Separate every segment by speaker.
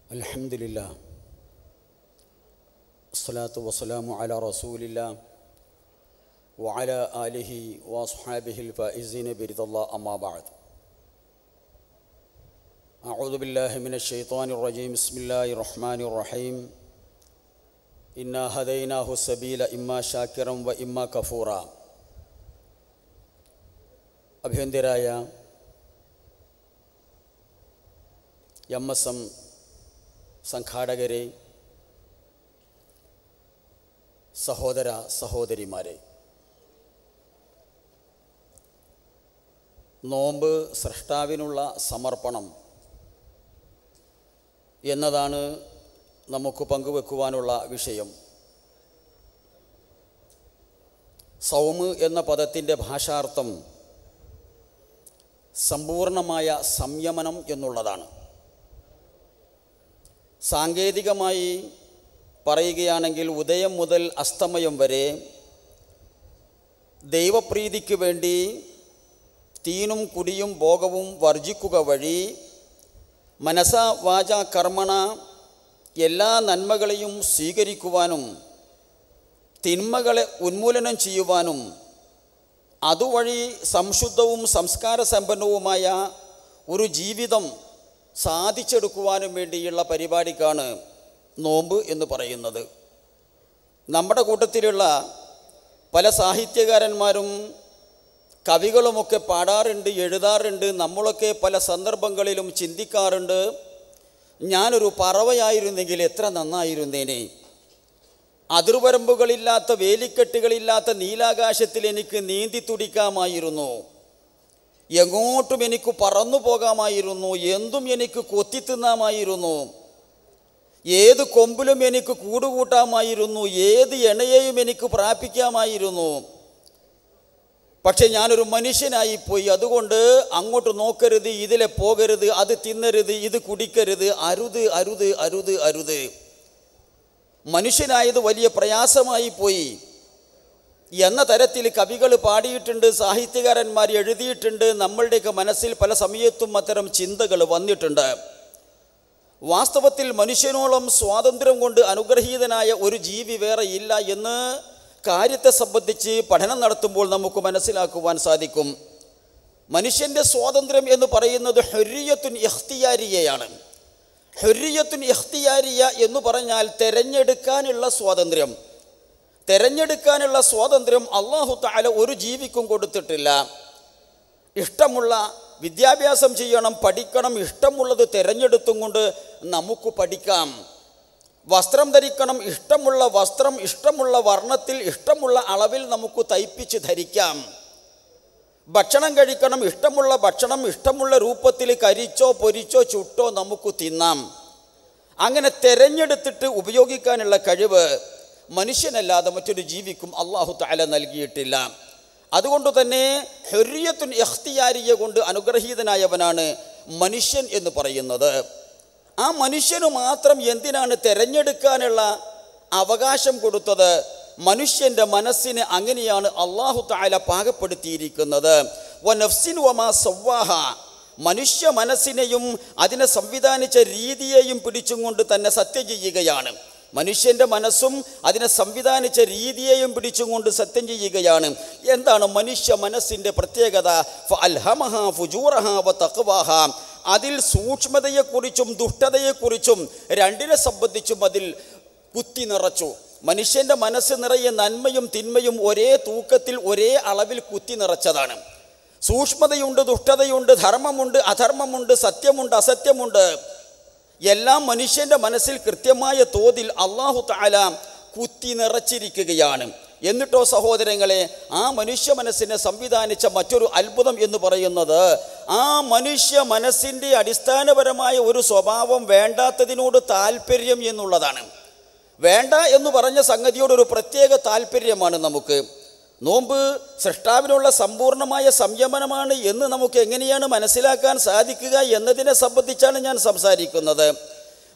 Speaker 1: അൽഹംദുലില്ലാഹ് അസ്സലാത്തു വസ്സലാമു അലാ റസൂലില്ലാഹ് വഅലാ ആലിഹി വഅസ്ഹാബിഹിൽ ഫായിസീന ബിറിദല്ലാഹ് അമ്മാ ബഅദ്. അഊദു ബില്ലാഹി മിനശ് ശൈത്വാനിർ റജീം. ബിസ്മില്ലാഹിർ റഹ്മാനിർ റഹീം. ഇന്നാ ഹദൈനാഹു സബീല ഇമ്മാ ശാകിറൻ വ ഇമ്മാ കഫൂറ. അഭിവന്ദ്യരായ എം സംഘാടകരെ, സഹോദര സഹോദരിമാരെ, നോമ്പ് സ്രഷ്ടാവിനുള്ള സമർപ്പണം എന്നതാണ് നമുക്ക് പങ്കുവെക്കുവാനുള്ള വിഷയം. സൗമ് എന്ന പദത്തിൻ്റെ ഭാഷാർത്ഥം സമ്പൂർണമായ സംയമനം എന്നുള്ളതാണ്. സാങ്കേതികമായി പറയുകയാണെങ്കിൽ ഉദയം മുതൽ അസ്തമയം വരെ ദൈവപ്രീതിക്ക് വേണ്ടി തീനും കുടിയും ഭോഗവും വർജിക്കുക വഴി മനസ വാച കർമ്മണ എല്ലാ നന്മകളെയും സ്വീകരിക്കുവാനും തിന്മകളെ ഉന്മൂലനം ചെയ്യുവാനും അതുവഴി സംശുദ്ധവും സംസ്കാരസമ്പന്നവുമായ ഒരു ജീവിതം സാധിച്ചെടുക്കുവാനും വേണ്ടിയുള്ള പരിപാടിക്കാണ് നോമ്പ് എന്ന് പറയുന്നത്. നമ്മുടെ കൂട്ടത്തിലുള്ള പല സാഹിത്യകാരന്മാരും കവികളുമൊക്കെ പാടാറുണ്ട്, എഴുതാറുണ്ട്. നമ്മളൊക്കെ പല സന്ദർഭങ്ങളിലും ചിന്തിക്കാറുണ്ട്, ഞാനൊരു പറവയായിരുന്നെങ്കിൽ എത്ര നന്നായിരുന്നേനെ. അതിർവരമ്പുകളില്ലാത്ത വേലിക്കെട്ടുകളില്ലാത്ത നീലാകാശത്തിൽ എനിക്ക് നീന്തി തുടിക്കാമായിരുന്നു, എങ്ങോട്ടും എനിക്ക് പറന്നു പോകാമായിരുന്നു, എന്തും എനിക്ക് കൊത്തിത്തിന്നാമായിരുന്നു, ഏത് കൊമ്പിലും എനിക്ക് കൂടുകൂട്ടാമായിരുന്നു, ഏത് എണയെയും എനിക്ക് പ്രാപിക്കാമായിരുന്നു. പക്ഷെ ഞാനൊരു മനുഷ്യനായിപ്പോയി. അതുകൊണ്ട് അങ്ങോട്ട് നോക്കരുത്, ഇതിലെ പോകരുത്, അത് തിന്നരുത്, ഇത് കുടിക്കരുത്, അരുത് അരുത് അരുത് അരുത്. മനുഷ്യനായത് വലിയ പ്രയാസമായി പോയി എന്ന തരത്തിൽ കവികൾ പാടിയിട്ടുണ്ട്, സാഹിത്യകാരന്മാർ എഴുതിയിട്ടുണ്ട്. നമ്മളുടെയൊക്കെ മനസ്സിൽ പല സമയത്തും അത്തരം ചിന്തകൾ വന്നിട്ടുണ്ട്. വാസ്തവത്തിൽ മനുഷ്യനോളം സ്വാതന്ത്ര്യം കൊണ്ട് അനുഗ്രഹീതനായ ഒരു ജീവി വേറെ ഇല്ല എന്ന് കാര്യത്തെ സംബന്ധിച്ച് പഠനം നടത്തുമ്പോൾ നമുക്ക് മനസ്സിലാക്കുവാൻ സാധിക്കും. മനുഷ്യൻ്റെ സ്വാതന്ത്ര്യം എന്ന് പറയുന്നത് ഹുർരിയത്തുൻ ഇഖ്തിയാരിയയാണ്. ഹുർരിയത്തുൻ ഇഖ്തിയാരിയ എന്ന് പറഞ്ഞാൽ തെരഞ്ഞെടുക്കാനുള്ള സ്വാതന്ത്ര്യം. തെരഞ്ഞെടുക്കാനുള്ള സ്വാതന്ത്ര്യം അല്ലാഹു തആല ഒരു ജീവിക്കും കൊടുത്തിട്ടില്ല. ഇഷ്ടമുള്ള വിദ്യാഭ്യാസം ചെയ്യണം, പഠിക്കണം, ഇഷ്ടമുള്ളത് തിരഞ്ഞെടുത്തും കൊണ്ട് നമുക്ക് പഠിക്കാം. വസ്ത്രം ധരിക്കണം, ഇഷ്ടമുള്ള വസ്ത്രം ഇഷ്ടമുള്ള വർണ്ണത്തിൽ ഇഷ്ടമുള്ള അളവിൽ നമുക്ക് തയ്പ്പിച്ച് ധരിക്കാം. ഭക്ഷണം കഴിക്കണം, ഇഷ്ടമുള്ള ഭക്ഷണം ഇഷ്ടമുള്ള രൂപത്തിൽ കരിച്ചോ പൊരിച്ചോ ചുട്ടോ നമുക്ക് തിന്നാം. അങ്ങനെ തിരഞ്ഞെടുത്തിട്ട് ഉപയോഗിക്കാനുള്ള കഴിവ് മനുഷ്യനല്ലാതെ മറ്റൊരു ജീവിക്കും അല്ലാഹു തആല നൽകിയിട്ടില്ല. അതുകൊണ്ട് തന്നെ ഹുർരിയത്തുൻ ഇഖ്തിയാരിയ കൊണ്ട് അനുഗ്രഹീതനായവനാണ് മനുഷ്യൻ എന്ന് പറയുന്നത്. ആ മനുഷ്യന് മാത്രം എന്തിനാണ് തിരഞ്ഞെടുക്കാനുള്ള അവകാശം കൊടുത്തത്? മനുഷ്യൻ്റെ മനസ്സിനെ അങ്ങനെയാണ് അല്ലാഹു തആല പാകപ്പെടുത്തിയിരിക്കുന്നത്. വനഫ്സിൻ വമാ സവ്വാഹ, മനുഷ്യ മനസ്സിനെയും അതിനെ സംവിധാനിച്ച രീതിയെയും പിടിച്ചും കൊണ്ട് തന്നെ സത്യം ചെയ്യുകയാണ്. മനുഷ്യൻ്റെ മനസ്സും അതിനെ സംവിധാനിച്ച രീതിയെയും പിടിച്ചും കൊണ്ട് സത്യം ചെയ്യുകയാണ്. എന്താണ് മനുഷ്യ മനസ്സിൻ്റെ പ്രത്യേകത? ഫഅൽഹമഹ ഫുജൂറഹ വതഖ്വാഹ, അതിൽ സൂക്ഷ്മതയെക്കുറിച്ചും ദുഷ്ടതയെക്കുറിച്ചും രണ്ടിനെ സംബന്ധിച്ചും അതിൽ കുത്തി നിറച്ചു. മനുഷ്യൻ്റെ മനസ്സ് നിറയെ നന്മയും തിന്മയും ഒരേ തൂക്കത്തിൽ ഒരേ അളവിൽ കുത്തി നിറച്ചതാണ്. സൂക്ഷ്മതയുണ്ട്, ദുഷ്ടതയുണ്ട്, ധർമ്മമുണ്ട്, അധർമ്മമുണ്ട്, സത്യമുണ്ട്, അസത്യമുണ്ട്. എല്ലാം മനുഷ്യൻ്റെ മനസ്സിൽ കൃത്യമായ തോതിൽ അല്ലാഹു തആല കുത്തി നിറച്ചിരിക്കുകയാണ്. എന്നിട്ടോ സഹോദരങ്ങളെ, ആ മനുഷ്യ മനസ്സിനെ സംവിധാനിച്ച മറ്റൊരു അത്ഭുതം എന്ന് പറയുന്നത് ആ മനുഷ്യ മനസ്സിൻ്റെ അടിസ്ഥാനപരമായ ഒരു സ്വഭാവം വേണ്ടാത്തതിനോട് താല്പര്യം എന്നുള്ളതാണ്. വേണ്ട എന്ന് പറഞ്ഞ സംഗതിയോടൊരു പ്രത്യേക താല്പര്യമാണ് നമുക്ക്. നോമ്പ് സൃഷ്ടാവിനുള്ള സമ്പൂർണമായ സംയമനമാണ് എന്ന് നമുക്ക് എങ്ങനെയാണ് മനസ്സിലാക്കാൻ സാധിക്കുക എന്നതിനെ സംബന്ധിച്ചാണ് ഞാൻ സംസാരിക്കുന്നത്.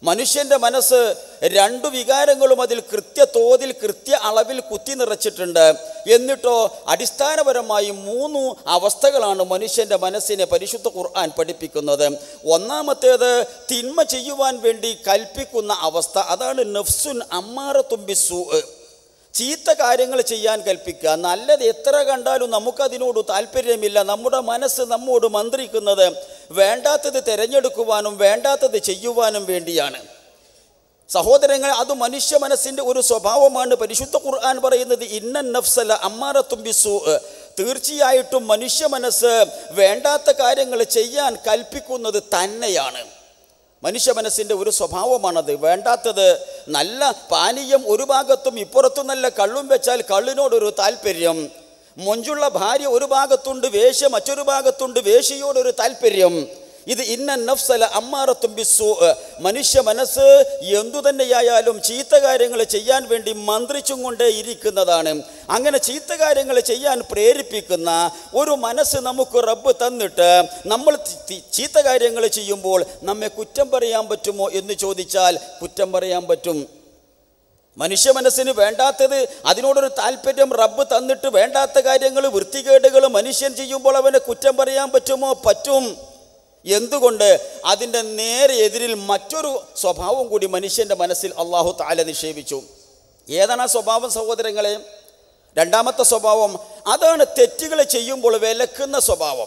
Speaker 1: മനുഷ്യൻ്റെ മനസ്സ് രണ്ടു വികാരങ്ങളും അതിൽ കൃത്യതോതിൽ കൃത്യ അളവിൽ കുത്തി നിറച്ചിട്ടുണ്ട്. എന്നിട്ടോ അടിസ്ഥാനപരമായി 3 അവസ്ഥകളാണ് മനുഷ്യൻ്റെ മനസ്സിനെ പരിശുദ്ധ ഖുർആൻ പഠിപ്പിക്കുന്നത്. ഒന്നാമത്തേത് തിന്മ ചെയ്യുവാൻ വേണ്ടി കൽപ്പിക്കുന്ന അവസ്ഥ, അതാണ് നഫ്സുൻ അമ്മാറത്തുൻ ബിസ്സൂ. ചീത്ത കാര്യങ്ങൾ ചെയ്യാൻ കൽപ്പിക്കുക. നല്ലത് എത്ര കണ്ടാലും നമുക്കതിനോട് താല്പര്യമില്ല. നമ്മുടെ മനസ്സ് നമ്മോട് മന്ത്രിക്കുന്നത് വേണ്ടാത്തത് തിരഞ്ഞെടുക്കുവാനും വേണ്ടാത്തത് ചെയ്യുവാനും വേണ്ടിയാണ്. സഹോദരങ്ങൾ, അത് മനുഷ്യ മനസ്സിൻ്റെ ഒരു സ്വഭാവമാണ്. പരിശുദ്ധ ഖുർആൻ പറയുന്നത് ഇന്നൻ നഫ്സല അമ്മാറത്തുൻ ബിസ്സൂ, തീർച്ചയായിട്ടും മനുഷ്യ മനസ്സ് വേണ്ടാത്ത കാര്യങ്ങൾ ചെയ്യാൻ കൽപ്പിക്കുന്നത് തന്നെയാണ്. മനുഷ്യ മനസ്സിൻ്റെ ഒരു സ്വഭാവമാണത്. വേണ്ടാത്തത്, നല്ല പാനീയം ഒരു ഭാഗത്തും ഇപ്പുറത്തും നല്ല കള്ളും വെച്ചാൽ കള്ളിനോടൊരു താല്പര്യം, മൊഞ്ചുള്ള ഭാര്യ ഒരു ഭാഗത്തുണ്ട്, വേശ്യ മറ്റൊരു ഭാഗത്തുണ്ട്, വേശ്യയോടൊരു താല്പര്യം. ഇത് ഇന്ന നഫ്സല അമ്മാറത്തുൻ ബിസ്സൂ. മനുഷ്യ മനസ്സ് എന്തു തന്നെയായാലും ചീത്ത കാര്യങ്ങൾ ചെയ്യാൻ വേണ്ടി മന്ത്രിച്ചും കൊണ്ടേ ഇരിക്കുന്നതാണ്. അങ്ങനെ ചീത്ത കാര്യങ്ങൾ ചെയ്യാൻ പ്രേരിപ്പിക്കുന്ന ഒരു മനസ്സ് നമുക്ക് റബ്ബ് തന്നിട്ട് നമ്മൾ ചീത്ത കാര്യങ്ങൾ ചെയ്യുമ്പോൾ നമ്മെ കുറ്റം പറയാൻ പറ്റുമോ എന്ന് ചോദിച്ചാൽ കുറ്റം പറയാൻ പറ്റും. മനുഷ്യ മനസ്സിന് വേണ്ടാത്തത്, അതിനോടൊരു താല്പര്യം റബ്ബ് തന്നിട്ട് വേണ്ടാത്ത കാര്യങ്ങൾ, വൃത്തികേടുകൾ മനുഷ്യൻ ചെയ്യുമ്പോൾ അവനെ കുറ്റം പറയാൻ പറ്റുമോ? പറ്റും. എന്തുകൊണ്ട്? അതിൻ്റെ നേരെ എതിരിൽ മറ്റൊരു സ്വഭാവം കൂടി മനുഷ്യൻ്റെ മനസ്സിൽ അല്ലാഹു തആല നിക്ഷേപിച്ചു. ഏതാണ് ആ സ്വഭാവം സഹോദരങ്ങളെ? രണ്ടാമത്തെ സ്വഭാവം അതാണ് തെറ്റുകൾ ചെയ്യുമ്പോൾ വിലക്കുന്ന സ്വഭാവം.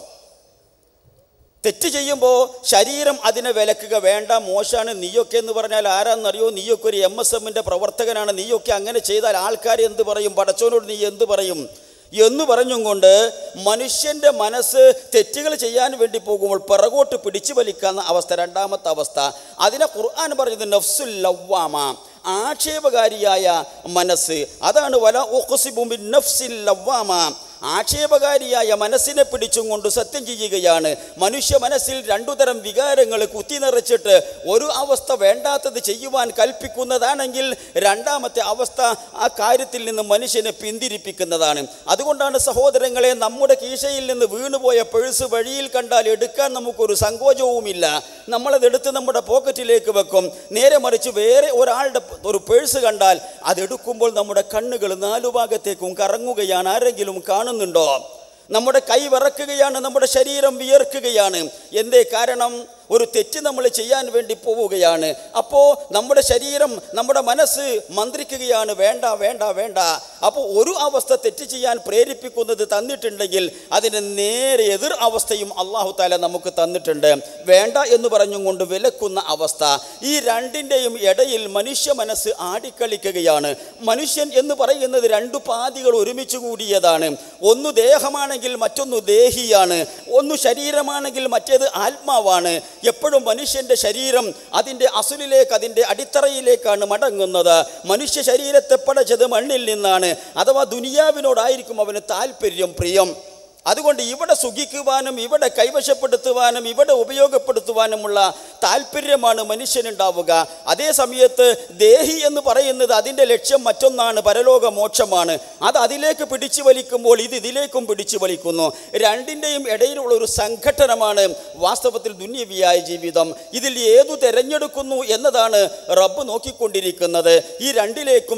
Speaker 1: തെറ്റ് ചെയ്യുമ്പോൾ ശരീരം അതിനെ വിലക്കുക. വേണ്ട, മോശമാണ്, നീയൊക്കെ എന്ന് പറഞ്ഞാൽ ആരാന്നറിയോ? നീയൊക്കെ ഒരു MSMൻ്റെ പ്രവർത്തകനാണ്, നീയൊക്കെ അങ്ങനെ ചെയ്താൽ ആൾക്കാർ എന്ത് പറയും, പടച്ചോനോട് നീ എന്ത് പറയും എന്ന് പറഞ്ഞും കൊണ്ട് മനുഷ്യൻ്റെ മനസ്സ് തെറ്റുകൾ ചെയ്യാൻ വേണ്ടി പോകുമ്പോൾ പിറകോട്ട് പിടിച്ചു വലിക്കുന്ന അവസ്ഥ, രണ്ടാമത്തെ അവസ്ഥ. അതിനെ ഖുർആൻ പറഞ്ഞത് നഫ്സുൽ ലവ്വാമ, ആക്ഷേപകാരിയായ മനസ്സ്. അതാണ് വല ഉഖ്സിബു ബിൻ നഫ്സിൽ ലവ്വാമ, ആക്ഷേപകാരിയായ മനസ്സിനെ പിടിച്ചും കൊണ്ട് സത്യം ചെയ്യുകയാണ്. മനുഷ്യ മനസ്സിൽ 2 തരം വികാരങ്ങൾ കുത്തി നിറച്ചിട്ട് ഒരു അവസ്ഥ വേണ്ടാത്തത് ചെയ്യുവാൻ കൽപ്പിക്കുന്നതാണെങ്കിൽ രണ്ടാമത്തെ അവസ്ഥ ആ കാര്യത്തിൽ നിന്ന് മനുഷ്യനെ പിന്തിരിപ്പിക്കുന്നതാണ്. അതുകൊണ്ടാണ് സഹോദരങ്ങളെ, നമ്മുടെ കീശയിൽ നിന്ന് വീണുപോയ പേഴ്സ് വഴിയിൽ കണ്ടാൽ എടുക്കാൻ നമുക്കൊരു സങ്കോചവുമില്ല. നമ്മളതെടുത്ത് നമ്മുടെ പോക്കറ്റിലേക്ക് വെക്കും. നേരെ മറിച്ച് വേറെ ഒരാളുടെ ഒരു പേഴ്സ് കണ്ടാൽ അതെടുക്കുമ്പോൾ നമ്മുടെ കണ്ണുകൾ 4 ഭാഗത്തേക്കും കറങ്ങുകയാണ്. ആരെങ്കിലും കാണുന്നുണ്ടോ? നമ്മുടെ കൈ വിറക്കുകയാണ്, നമ്മുടെ ശരീരം വിയർക്കുകയാണ്. എന്തേ കാരണം? ഒരു തെറ്റ് നമ്മൾ ചെയ്യാൻ വേണ്ടി പോവുകയാണ്. അപ്പോൾ നമ്മുടെ ശരീരം, നമ്മുടെ മനസ്സ് മന്ത്രിക്കുകയാണ്, വേണ്ട വേണ്ട വേണ്ട. അപ്പോൾ ഒരു അവസ്ഥ തെറ്റ് ചെയ്യാൻ പ്രേരിപ്പിക്കുന്നത് തന്നിട്ടുണ്ടെങ്കിൽ അതിന് നേരെ എതിർ അവസ്ഥയും അല്ലാഹു തആല നമുക്ക് തന്നിട്ടുണ്ട്. വേണ്ട എന്ന് പറഞ്ഞും കൊണ്ട് വിലക്കുന്ന അവസ്ഥ. ഈ രണ്ടിൻ്റെയും ഇടയിൽ മനുഷ്യ മനസ്സ് ആടിക്കളിക്കുകയാണ്. മനുഷ്യൻ എന്ന് പറയുന്നത് 2 പാതികൾ ഒരുമിച്ച് കൂടിയതാണ്. ഒന്ന് ദേഹമാണെങ്കിൽ മറ്റൊന്ന് ദേഹിയാണ്, ഒന്ന് ശരീരമാണെങ്കിൽ മറ്റേത് ആത്മാവാണ്. എപ്പോഴും മനുഷ്യൻ്റെ ശരീരം അതിൻ്റെ അസുലിലേക്ക്, അതിൻ്റെ അടിത്തറയിലേക്കാണ് മടങ്ങുന്നത്. മനുഷ്യ ശരീരത്തെ പടച്ചത് മണ്ണിൽ നിന്നാണ്, അഥവാ ദുനിയാവിനോടായിരിക്കും അവന് താല്പര്യം, പ്രിയം. അതുകൊണ്ട് ഇവിടെ സുഖിക്കുവാനും ഇവിടെ കൈവശപ്പെടുത്തുവാനും ഇവിടെ ഉപയോഗപ്പെടുത്തുവാനുമുള്ള താല്പര്യമാണ് മനുഷ്യനുണ്ടാവുക. അതേ സമയത്ത് ദേഹി എന്ന് പറയുന്നത് അതിൻ്റെ ലക്ഷ്യം മറ്റൊന്നാണ്, പരലോക മോക്ഷമാണ്. അത് അതിലേക്ക് പിടിച്ചു വലിക്കുമ്പോൾ ഇത് ഇതിലേക്കും പിടിച്ചു വലിക്കുന്നു. രണ്ടിൻ്റെയും ഇടയിലുള്ള ഒരു സംഘട്ടനമാണ് വാസ്തവത്തിൽ ദുന്യവിയായ ജീവിതം. ഇതിൽ ഏതു തിരഞ്ഞെടുക്കുന്നു എന്നതാണ് റബ്ബ് നോക്കിക്കൊണ്ടിരിക്കുന്നത്. ഈ രണ്ടിലേക്കും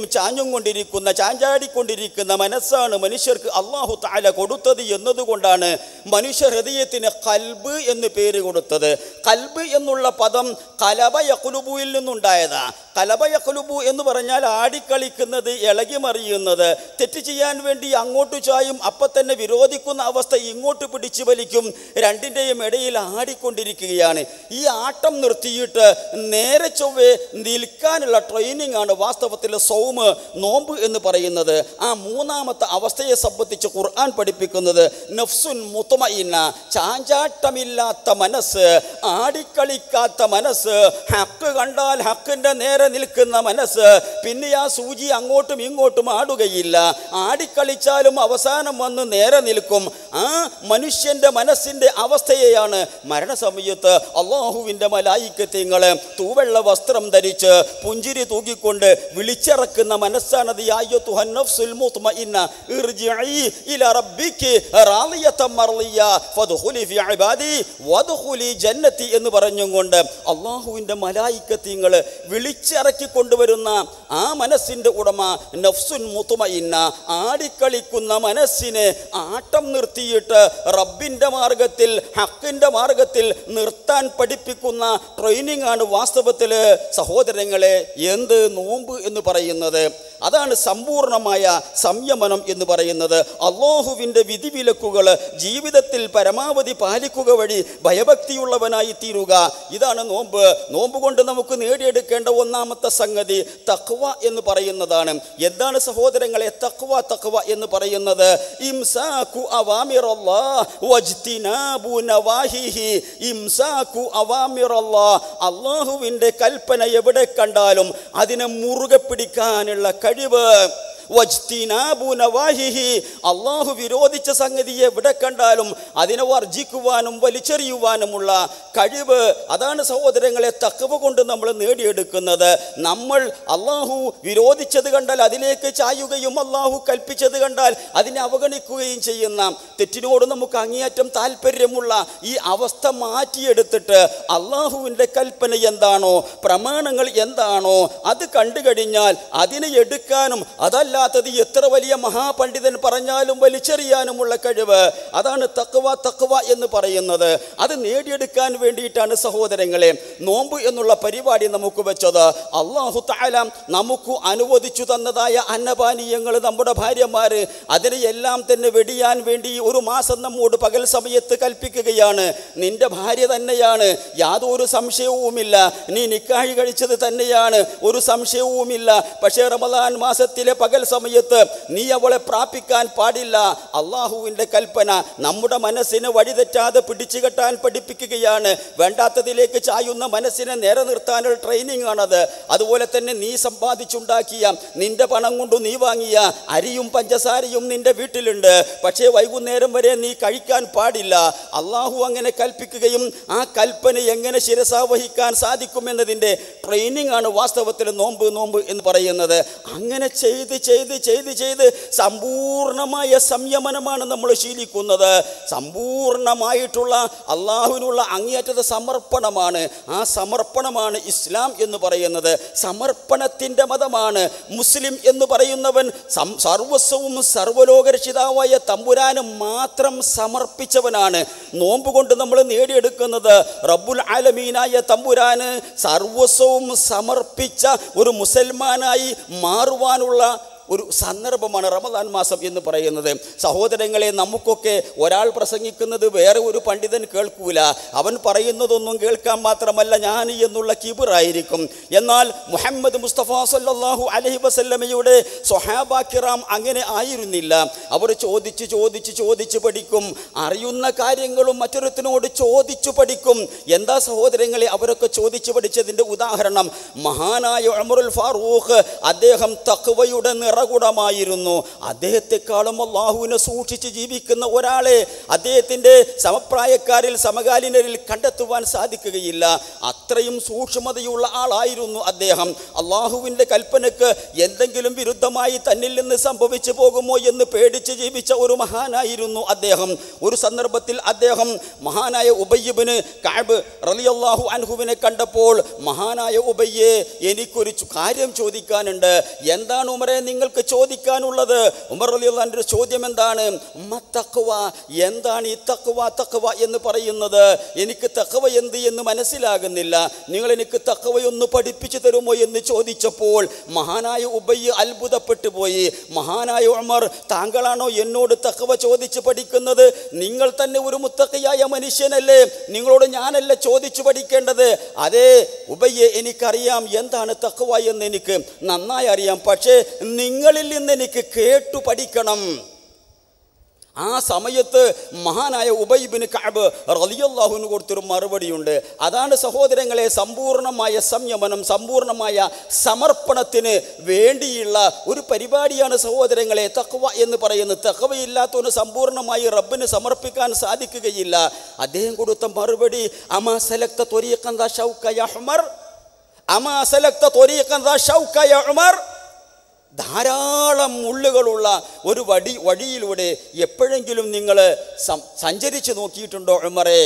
Speaker 1: ചാഞ്ചാടിക്കൊണ്ടിരിക്കുന്ന മനസ്സാണ് മനുഷ്യർക്ക് അല്ലാഹു തആല കൊടുത്തത് എന്നത് കൊണ്ടാണ് മനുഷ്യ ഹൃദയത്തിന് ഖൽബ് എന്ന് പേര് കൊടുത്തത്. ഖൽബ് എന്നുള്ള പദം ഖലബ യഖ്ലുബുയിൽ നിന്നുണ്ടായതാ. ഖലബ യഖ്ലുബു എന്ന് പറഞ്ഞാൽ ആടിക്കളിക്കുന്നത്, ഇളകി മറിയുന്നത്. തെറ്റ് ചെയ്യാൻ വേണ്ടി അങ്ങോട്ട് ചായും, അപ്പം തന്നെ വിരോധിക്കുന്ന അവസ്ഥ ഇങ്ങോട്ട് പിടിച്ചു വലിക്കും. രണ്ടിൻ്റെയും ഇടയിൽ ആടിക്കൊണ്ടിരിക്കുകയാണ്. ഈ ആട്ടം നിർത്തിയിട്ട് നേരെ ചൊവ്വേ നിൽക്കാനുള്ള ട്രെയിനിങ് ആണ് വാസ്തവത്തിൽ സൗമ്, നോമ്പ് എന്ന് പറയുന്നത്. ആ മൂന്നാമത്തെ അവസ്ഥയെ സംബന്ധിച്ച് ഖുർആൻ പഠിപ്പിക്കുന്നത് നഫ്സുൻ മുത്മഇന്ന, ചാഞ്ചാട്ടമില്ലാത്ത മനസ്സ്, ആടിക്കളിക്കാത്ത മനസ്സ്. ഹക്ക് കണ്ടാൽ ഹക്കിൻ്റെ നേരെ നേരെ നിൽക്കുന്ന മനസ്സ്, പിന്നെ ആ സൂചി അങ്ങോട്ടും ഇങ്ങോട്ടും ആടുകയില്ല. ആടിക്കളിച്ചാലും അവസാനം വന്ന് നേരെ നിൽക്കും. ആ മനുഷ്യന്റെ മനസ്സിന്റെ അവസ്ഥയെയാണ് മരണസമയത്ത് അള്ളാഹുവിന്റെ മലായിക്കത്തീങ്ങള് തൂവെള്ള വസ്ത്രം ധരിച്ച് പുഞ്ചിരി തൂക്കിക്കൊണ്ട് വിളിച്ചിറക്കുന്ന മനസ്സാണത്. യാ അയ്യുഹൻ നഫ്സുൽ മുത്മഇന്ന ഇർജിഇ ഇലാ റബ്ബികി റാദിയതൻ മർദിയ ഫദ്ഖുലി ഫി ഇബാദി വദ്ഖുലി ജന്നതി എന്ന് പറഞ്ഞുകൊണ്ട് അള്ളാഹുവിന്റെ മലായിക്കത്തീങ്ങള് വിളിച്ചിറക്കി കൊണ്ടുവരുന്ന ആ മനസ്സിന്റെ ഉടമ നഫ്സുൻ മുത്മഇന്ന, ആടിക്കളിക്കുന്ന മനസ്സിനെ ആട്ടം നിർത്തിയിട്ട് റബ്ബിന്റെ മാർഗത്തിൽ, ഹക്കിന്റെ മാർഗത്തിൽ നിർത്താൻ പഠിപ്പിക്കുന്ന ട്രെയിനിങ് ആണ് വാസ്തവത്തിൽ സഹോദരങ്ങളെ എന്ത് നോമ്പ് എന്ന് പറയുന്നത്. അതാണ് സമ്പൂർണമായ സംയമനം എന്ന് പറയുന്നത്. അള്ളാഹുവിൻ്റെ വിധിവിലക്കുകൾ ജീവിതത്തിൽ പരമാവധി പാലിക്കുക വഴി ഭയഭക്തിയുള്ളവനായി തീരുക. ഇതാണ് നോമ്പ്. നോമ്പ് കൊണ്ട് നമുക്ക് നേടിയെടുക്കേണ്ട ഒന്നാമത്തെ സംഗതി തഖ്വ എന്ന് പറയുന്നതാണ്. എന്താണ് സഹോദരങ്ങളെ തഖ്വ? തഖ്വ എന്ന് പറയുന്നത് ഇംസാകു അവാമിറല്ലാഹ് വജ്തിനാബു നവാഹിഹി. ഇംസാകു അവാമിറല്ലാഹ്, അള്ളാഹുവിൻ്റെ കൽപ്പന എവിടെ കണ്ടാലും അതിനെ മുറുകെ പിടിക്കാനുള്ള കഴിവ്. വജ്തിനാബു നവാഹിഹി, അള്ളാഹു വിരോധിച്ച സംഗതിയെ എവിടെ കണ്ടാലും അതിനെ വർജിക്കുവാനും വലിച്ചെറിയുവാനുമുള്ള കഴിവ്. അതാണ് സഹോദരങ്ങളെ തഖ്വ കൊണ്ട് നമ്മൾ നേടിയെടുക്കുന്നത്. നമ്മൾ അള്ളാഹു വിരോധിച്ചത് കണ്ടാൽ അതിലേക്ക് ചായുകയും അള്ളാഹു കൽപ്പിച്ചത് കണ്ടാൽ അതിനെ അവഗണിക്കുകയും ചെയ്യുന്ന, തെറ്റിനോട് നമുക്ക് അങ്ങേയറ്റം താല്പര്യമുള്ള ഈ അവസ്ഥ മാറ്റിയെടുത്തിട്ട് അള്ളാഹുവിൻ്റെ കൽപ്പന എന്താണോ, പ്രമാണങ്ങൾ എന്താണോ അത് കണ്ടു കഴിഞ്ഞാൽ അതിനെ എടുക്കാനും അതല്ലാത്തത് എത്ര വലിയ മഹാപണ്ഡിതൻ പറഞ്ഞാലും വലിച്ചെറിയാനുമുള്ള കഴിവ്. അതാണ് തഖ്വ. തഖ്വ എന്ന് പറയുന്നത് അത് നേടിയെടുക്കാൻ വേണ്ടിയിട്ടാണ് സഹോദരങ്ങളെ നോമ്പ് എന്നുള്ള പരിപാടി നമുക്ക് വെച്ചത്. അല്ലാഹു തആല നമുക്ക് അനുവദിച്ചു തന്നതായ അന്നപാനീയങ്ങൾ, നമ്മുടെ ഭാര്യമാര് അതിനെയെല്ലാം തന്നെ വെടിയാൻ വേണ്ടി ഒരു മാസം നമ്മോട് പകൽ സമയത്ത് കൽപ്പിക്കുകയാണ്. നിന്റെ ഭാര്യ തന്നെയാണ്, യാതൊരു സംശയവുമില്ല. നീ നിക്കാഹ് കഴിച്ചത് തന്നെയാണ്, ഒരു സംശയവുമില്ല. പക്ഷേ റമദാൻ മാസത്തിലെ പകൽ സമയത്ത് നീ അവളെ പ്രാപിക്കാൻ പാടില്ല. അള്ളാഹുവിൻ്റെ കൽപ്പന നമ്മുടെ മനസ്സിനെ വഴിതെറ്റാതെ പിടിച്ചു കെട്ടാൻ പഠിപ്പിക്കുകയാണ്. വേണ്ടാത്തതിലേക്ക് ചായുന്ന മനസ്സിനെ നേരെ നിർത്താനുള്ള ട്രെയിനിങ് ആണത്. അതുപോലെ തന്നെ നീ സമ്പാദിച്ചുണ്ടാക്കിയ, നിന്റെ പണം കൊണ്ട് നീ വാങ്ങിയ അരിയും പഞ്ചസാരയും നിന്റെ വീട്ടിലുണ്ട്, പക്ഷേ വൈകുന്നേരം വരെ നീ കഴിക്കാൻ പാടില്ല. അള്ളാഹു അങ്ങനെ കൽപ്പിക്കുകയും ആ കൽപ്പന എങ്ങനെ ശിരസാവഹിക്കാൻ സാധിക്കുമെന്നതിൻ്റെ ട്രെയിനിങ് ആണ് വാസ്തവത്തിൽ നോമ്പ് എന്ന് പറയുന്നത്. അങ്ങനെ ചെയ്ത് ചെയ്ത് ചെയ്ത് ചെയ്ത് സമ്പൂർണമായ സംയമനമാണ് നമ്മൾ ശീലിക്കുന്നത്. സമ്പൂർണമായിട്ടുള്ള അള്ളാഹുവിനുള്ള അങ്ങേയറ്റത്തെ സമർപ്പണമാണ്. ആ സമർപ്പണമാണ് ഇസ്ലാം എന്ന് പറയുന്നത്. സമർപ്പണത്തിൻ്റെ മതമാണ്. മുസ്ലിം എന്ന് പറയുന്നവൻ സർവസ്വവും സർവലോകരക്ഷിതാവായ തമ്പുരാന് മാത്രം സമർപ്പിച്ചവനാണ്. നോമ്പ് കൊണ്ട് നമ്മൾ നേടിയെടുക്കുന്നത് റബ്ബുൽ ആലമീനായ തമ്പുരാന് സർവസ്വവും സമർപ്പിച്ച ഒരു മുസൽമാനായി മാറുവാനുള്ള ഒരു സന്ദർഭമാണ് റമദാൻ മാസം എന്ന് പറയുന്നത്. സഹോദരങ്ങളെ, നമുക്കൊക്കെ ഒരാൾ പ്രസംഗിക്കുന്നത് വേറെ ഒരു പണ്ഡിതൻ കേൾക്കൂല. അവൻ പറയുന്നതൊന്നും കേൾക്കാൻ മാത്രമല്ല ഞാൻ എന്നുള്ള കിബിറായിരിക്കും. എന്നാൽ മുഹമ്മദ് മുസ്തഫ സല്ലല്ലാഹു അലൈഹി വസല്ലമയുടെ സ്വഹാബാ കിറാം അങ്ങനെ ആയിരുന്നില്ല. അവർ ചോദിച്ച് ചോദിച്ച് ചോദിച്ച് പഠിക്കും. അറിയുന്ന കാര്യങ്ങളും മറ്റൊരുത്തിനോട് ചോദിച്ചു പഠിക്കും. എന്താ സഹോദരങ്ങളെ അവരൊക്കെ ചോദിച്ചു പഠിച്ചതിൻ്റെ ഉദാഹരണം മഹാനായ ഉമറുൽ ഫാറൂഖ്. അദ്ദേഹം തഖ്വയുടെ നിറകുടമായിരുന്നു. അദ്ദേഹത്തെക്കാളും അള്ളാഹുവിനെ സൂക്ഷിച്ച് ജീവിക്കുന്ന ഒരാളെ അദ്ദേഹത്തിൻ്റെ സമപ്രായക്കാരിൽ സമകാലീനരിൽ കണ്ടെത്തുവാൻ സാധിക്കുകയില്ല. അത്രയും സൂക്ഷ്മതയുള്ള ആളായിരുന്നു അദ്ദേഹം. അള്ളാഹുവിൻ്റെ കൽപ്പനയ്ക്ക് എന്തെങ്കിലും വിരുദ്ധമായി തന്നിൽ നിന്ന് സംഭവിച്ചു പോകുമോ എന്ന് പേടിച്ച് ജീവിച്ച ഒരു മഹാനായിരുന്നു അദ്ദേഹം. ഒരു സന്ദർഭത്തിൽ അദ്ദേഹം മഹാനായ ഉബയ്യ് ഇബ്നു കഅബ് റളിയല്ലാഹു അൻഹുവിനെ കണ്ടപ്പോൾ, മഹാനായ ഉബയ്യെ, എനിക്കൊരു കാര്യം ചോദിക്കാനുണ്ട്. എന്താണ് ഉമറെ നിങ്ങൾക്ക് ചോദിക്കാനുള്ളത്? ഉമർ റളിയല്ലാഹു അൻഹുവിന്റെ ചോദ്യം എന്താണ്? തഖ്വ. എന്താണ് ഈ തഖ്വ എന്ന് പറയുന്നത്? എനിക്ക് തഖ്വ എന്ത് എന്ന് മനസ്സിലാകുന്നില്ല. നിങ്ങൾ എനിക്ക് തഖ്വയൊന്ന് പഠിപ്പിച്ചു തരുമോ എന്ന് ചോദിച്ചപ്പോൾ മഹാനായ ഉബയ്യ് അത്ഭുതപ്പെട്ടു പോയി. മഹാനായ ഉമർ, താങ്കളാണോ എന്നോട് തഖ്വ ചോദിച്ച് പഠിക്കുന്നത്? നിങ്ങൾ തന്നെ ഒരു മുത്തഖിയായ മനുഷ്യനല്ലേ, നിങ്ങളോട് ഞാനല്ല ചോദിച്ചു പഠിക്കേണ്ടത്. അതേ ഉബയ്യെ, എനിക്കറിയാം എന്താണ് തഖ്വ എന്ന്, എനിക്ക് നന്നായി അറിയാം. പക്ഷേ നിങ്ങളിൽ നിന്ന് എനിക്ക് കേട്ടു പഠിക്കണം. ആ സമയത്ത് മഹാനായ ഉബൈ ഇബ്നു കഅബ് റളിയല്ലാഹു അൻഹു കൊടുത്തൊരു മറുപടിയുണ്ട്. അതാണ് സഹോദരങ്ങളെ സമ്പൂർണ്ണമായ സംയമനം, സമ്പൂർണ്ണമായ സമർപ്പണത്തിന് വേണ്ടിയുള്ള ഒരു പരിപാടിയാണ് സഹോദരങ്ങളെ തഖ്വ എന്ന് പറയുന്നത്. തഖ്വയില്ലാത്തവന് സമ്പൂർണ്ണമായി റബ്ബിന് സമർപ്പിക്കാൻ സാധിക്കുകയില്ല. അദ്ദേഹം കൊടുത്ത മറുപടി അമാ സലക്ത ത്വരീഖൻ ദാ ശൗക യാ ഉമർ, അമാ സലക്ത ത്വരീഖൻ ദാ ശൗക യാ ഉമർ. ധാരാളം മുള്ളുകളുള്ള ഒരു വഴിയിലൂടെ എപ്പോഴെങ്കിലും നിങ്ങൾ സഞ്ചരിച്ച് നോക്കിയിട്ടുണ്ടോ ഉമറേ?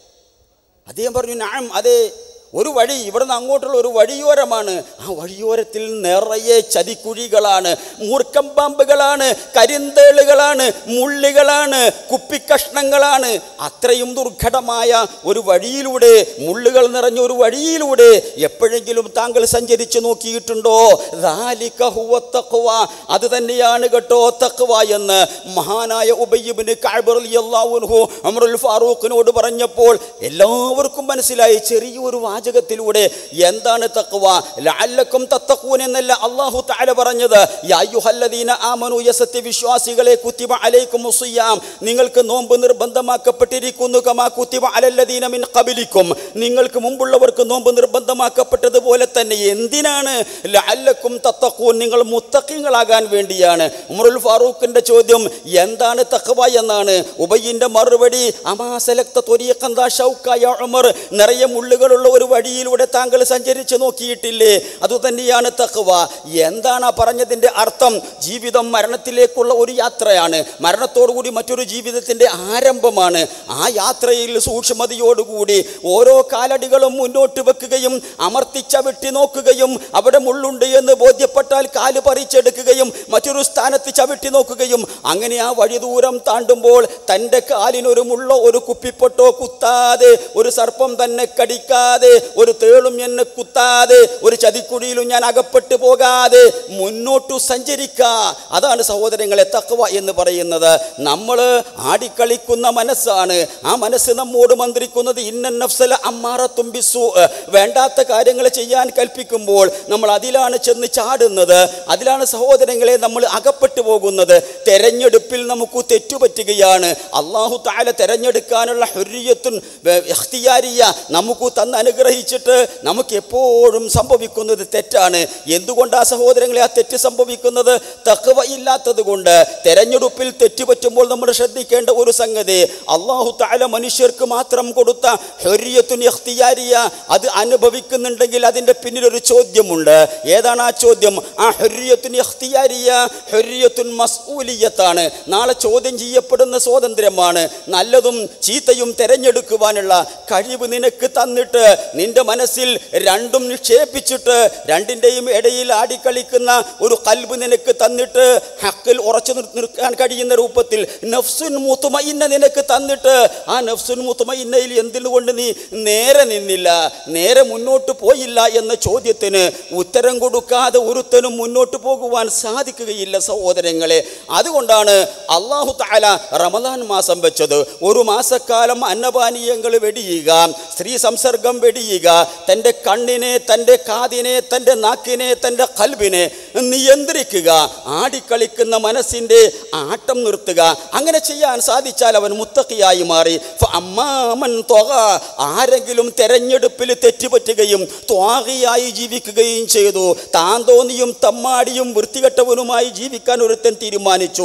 Speaker 1: അദ്ദേഹം പറഞ്ഞു നഅം, അതെ, ഒരു വഴി, ഇവിടുന്ന് അങ്ങോട്ടുള്ള ഒരു വഴിയോരമാണ്. ആ വഴിയോരത്തിൽ നിറയെ ചതിക്കുഴികളാണ്, മൂർഖം പാമ്പുകളാണ്, കരിന്തേളുകളാണ്, മുള്ളുകളാണ്, കുപ്പിക്കഷ്ണങ്ങളാണ്. അത്രയും ദുർഘടമായ ഒരു വഴിയിലൂടെ, മുള്ളുകൾ നിറഞ്ഞ ഒരു വഴിയിലൂടെ എപ്പോഴെങ്കിലും താങ്കൾ സഞ്ചരിച്ച് നോക്കിയിട്ടുണ്ടോ? ദാലിക ഹുവ തഖ്വ, അത് തന്നെയാണ് കേട്ടോ തഖ്വ എന്ന് മഹാനായ ഉബൈ ഇബ്നു കഅബ് റളിയല്ലാഹു അൻഹു ഉമറുൽ ഫാറൂഖിനോട് പറഞ്ഞപ്പോൾ എല്ലാവർക്കും മനസ്സിലായി ചെറിയൊരു വാചകത്തിലൂടെ എന്താണ് തഖ്വ. ലഅല്ലക്കും തത്തഖൂൻ എന്നല്ല അല്ലാഹു തആല പറഞ്ഞത്. യാ അയ്യുഹല്ലദീന ആമനൂ, സത്യവിശ്വാസികളെ, കുത്തിബ അലൈക്കുമുസ് സിയാം, നിങ്ങൾക്ക് നോമ്പ് നിർബന്ധമാക്കപ്പെട്ടിരിക്കുന്നു. കമാ കുത്തിബ അലല്ലദീന മിൻ ഖബലിക്കും, നിങ്ങൾക്ക് മുമ്പുള്ളവർക്ക് നോമ്പ് നിർബന്ധമാക്കപ്പെട്ടതുപോലെ തന്നെ. എന്തിനാണ്? ലഅല്ലക്കും തത്തഖൂൻ, നിങ്ങൾ മുത്തഖീങ്ങളാകാൻ വേണ്ടിയാണ്. ഉമറുൽ ഫാറൂഖിന്റെ ചോദ്യം എന്താണ് തഖ്വ എന്നാണ്. ഉബയ്യിന്റെ മറുപടി അമാ സലക്ത ത്വരീഖൻ ദാ ശൗക യാ ഉമർ, നിറയെ മുള്ളുകളുള്ള ഒരു വഴിയിലൂടെ താങ്കൾ സഞ്ചരിച്ച് നോക്കിയിട്ടില്ലേ? അതുതന്നെയാണ് തഖ്വ. എന്താണ് ആ പറഞ്ഞതിൻ്റെ അർത്ഥം? ജീവിതം മരണത്തിലേക്കുള്ള ഒരു യാത്രയാണ്. മരണത്തോടുകൂടി മറ്റൊരു ജീവിതത്തിൻ്റെ ആരംഭമാണ്. ആ യാത്രയിൽ സൂക്ഷ്മതയോടുകൂടി ഓരോ കാലടികളും മുന്നോട്ട് വെക്കുകയും അമർത്തിച്ചവിട്ടി നോക്കുകയും അവിടെ മുള്ളുണ്ട് എന്ന് ബോധ്യപ്പെട്ടാൽ കാല് പറിച്ചെടുക്കുകയും മറ്റൊരു സ്ഥാനത്ത് ചവിട്ടി നോക്കുകയും അങ്ങനെ ആ വഴി ദൂരം താണ്ടുമ്പോൾ തൻ്റെ കാലിനൊരു മുള്ളോ ഒരു കുപ്പിപ്പൊട്ടോ കുത്താതെ, ഒരു സർപ്പം തന്നെ കടിക്കാതെ, ഒരു തേളും എന്നെ കുത്താതെ, ഒരു ചതിക്കുഴിയിലും ഞാൻ അകപ്പെട്ടു പോകാതെ മുന്നോട്ടു സഞ്ചരിക്കുക. അതാണ് സഹോദരങ്ങളെ തഖ്വ എന്ന് പറയുന്നത്. നമ്മൾ ആടിക്കളിക്കുന്ന മനസ്സാണ്. ആ മനസ്സ് നമ്മോട് മന്ത്രിക്കുന്നത് ഇന്ന നഫ്സല അമ്മാറത്തും ബിസ്സൂ, വേണ്ടാത്ത കാര്യങ്ങൾ ചെയ്യാൻ കൽപ്പിക്കുമ്പോൾ നമ്മൾ അതിലാണ് ചെന്ന് ചാടുന്നത്. അതിലാണ് സഹോദരങ്ങളെ നമ്മൾ അകപ്പെട്ടു പോകുന്നത്. തെരഞ്ഞെടുപ്പിൽ നമുക്ക് തെറ്റുപറ്റുകയാണ്. അല്ലാഹു തആല തെരഞ്ഞെടുക്കാനുള്ള ഹുർരിയത്തുൻ ഇഖ്തിയാരിയ നമുക്ക് തന്ന് അനുഗ്രഹിച്ചിട്ട് നമുക്ക് എപ്പോഴും സംഭവിക്കുന്നത് തെറ്റാണ്. എന്തുകൊണ്ടാണ് സഹോദരങ്ങളെ ആ തെറ്റ് സംഭവിക്കുന്നത്? തഖ്വ ഇല്ലാത്തത് കൊണ്ട്. തെരഞ്ഞെടുപ്പിൽ തെറ്റുപറ്റുമ്പോൾ നമ്മൾ ശ്രദ്ധിക്കേണ്ട ഒരു സംഗതി, അല്ലാഹു തആല മനുഷ്യർക്ക് മാത്രം കൊടുത്ത ഹുർരിയത്തുൻ ഇഖ്തിയാരിയ അത് അനുഭവിക്കുന്നുണ്ടെങ്കിൽ അതിൻ്റെ പിന്നിലൊരു ചോദ്യമുണ്ട്. ഏതാണ് ആ ചോദ്യം? ആ ഹുർരിയത്തുൻ ഇഖ്തിയാരിയ ഹുർരിയത്തുൻ മസ്ഊലിയത്താണ്. നാളെ ചോദ്യം ചെയ്യപ്പെടുന്ന സ്വാതന്ത്ര്യമാണ്. നല്ലതും ചീത്തയും തെരഞ്ഞെടുക്കുവാനുള്ള കഴിവ് നിനക്ക് തന്നിട്ട് നിന്റെ മനസ്സിൽ രണ്ടും നിക്ഷേപിച്ചിട്ട് രണ്ടിൻ്റെയും ഇടയിൽ ആടിക്കളിക്കുന്ന ഒരു ഖൽബ് നിനക്ക് തന്നിട്ട് ഹക്കിൽ ഉറച്ചു നിൽക്കാൻ കഴിയുന്ന രൂപത്തിൽ നഫ്സുൻ മുത്മഇന്ന നിനക്ക് തന്നിട്ട് ആ നഫ്സുൻ മുത്മഇന്നയിൽ എന്തുകൊണ്ട് നീ നേരെ നിന്നില്ല, നേരെ മുന്നോട്ട് പോയില്ല എന്ന ചോദ്യത്തിന് ഉത്തരം കൊടുക്കാതെ ഒരുത്തനും മുന്നോട്ട് പോകുവാൻ സാധിക്കുകയില്ല സഹോദരങ്ങളെ. അതുകൊണ്ടാണ് അല്ലാഹു തആല റമദാൻ മാസം വെച്ചത്. ഒരു മാസക്കാലം അന്നപാനീയങ്ങൾ വെടിയുക, സ്ത്രീ സംസർഗം വെടിയുക, തൻ്റെ കണ്ണിനെ, തൻ്റെ കാതിനെ, തൻ്റെ നാക്കിനെ, തൻ്റെ ഖൽബിനെ നിയന്ത്രിക്കുക, ആടിക്കളിക്കുന്ന മനസ്സിൻ്റെ ആട്ടം നിർത്തുക. അങ്ങനെ ചെയ്യാൻ സാധിച്ചാൽ അവൻ മുത്തഖിയായി മാറി. ഫഅമ്മാമൻ ത്വഗ, ആരെങ്കിലും തെരഞ്ഞെടുപ്പിൽ തെറ്റുപറ്റുകയും ത്വാഗിയായി ജീവിക്കുകയും ചെയ്തു, താൻ തോന്നിയും തമ്മാടിയും വൃത്തികെട്ടവനുമായി ജീവിക്കാൻ ഒരുത്തൻ തീരുമാനിച്ചു.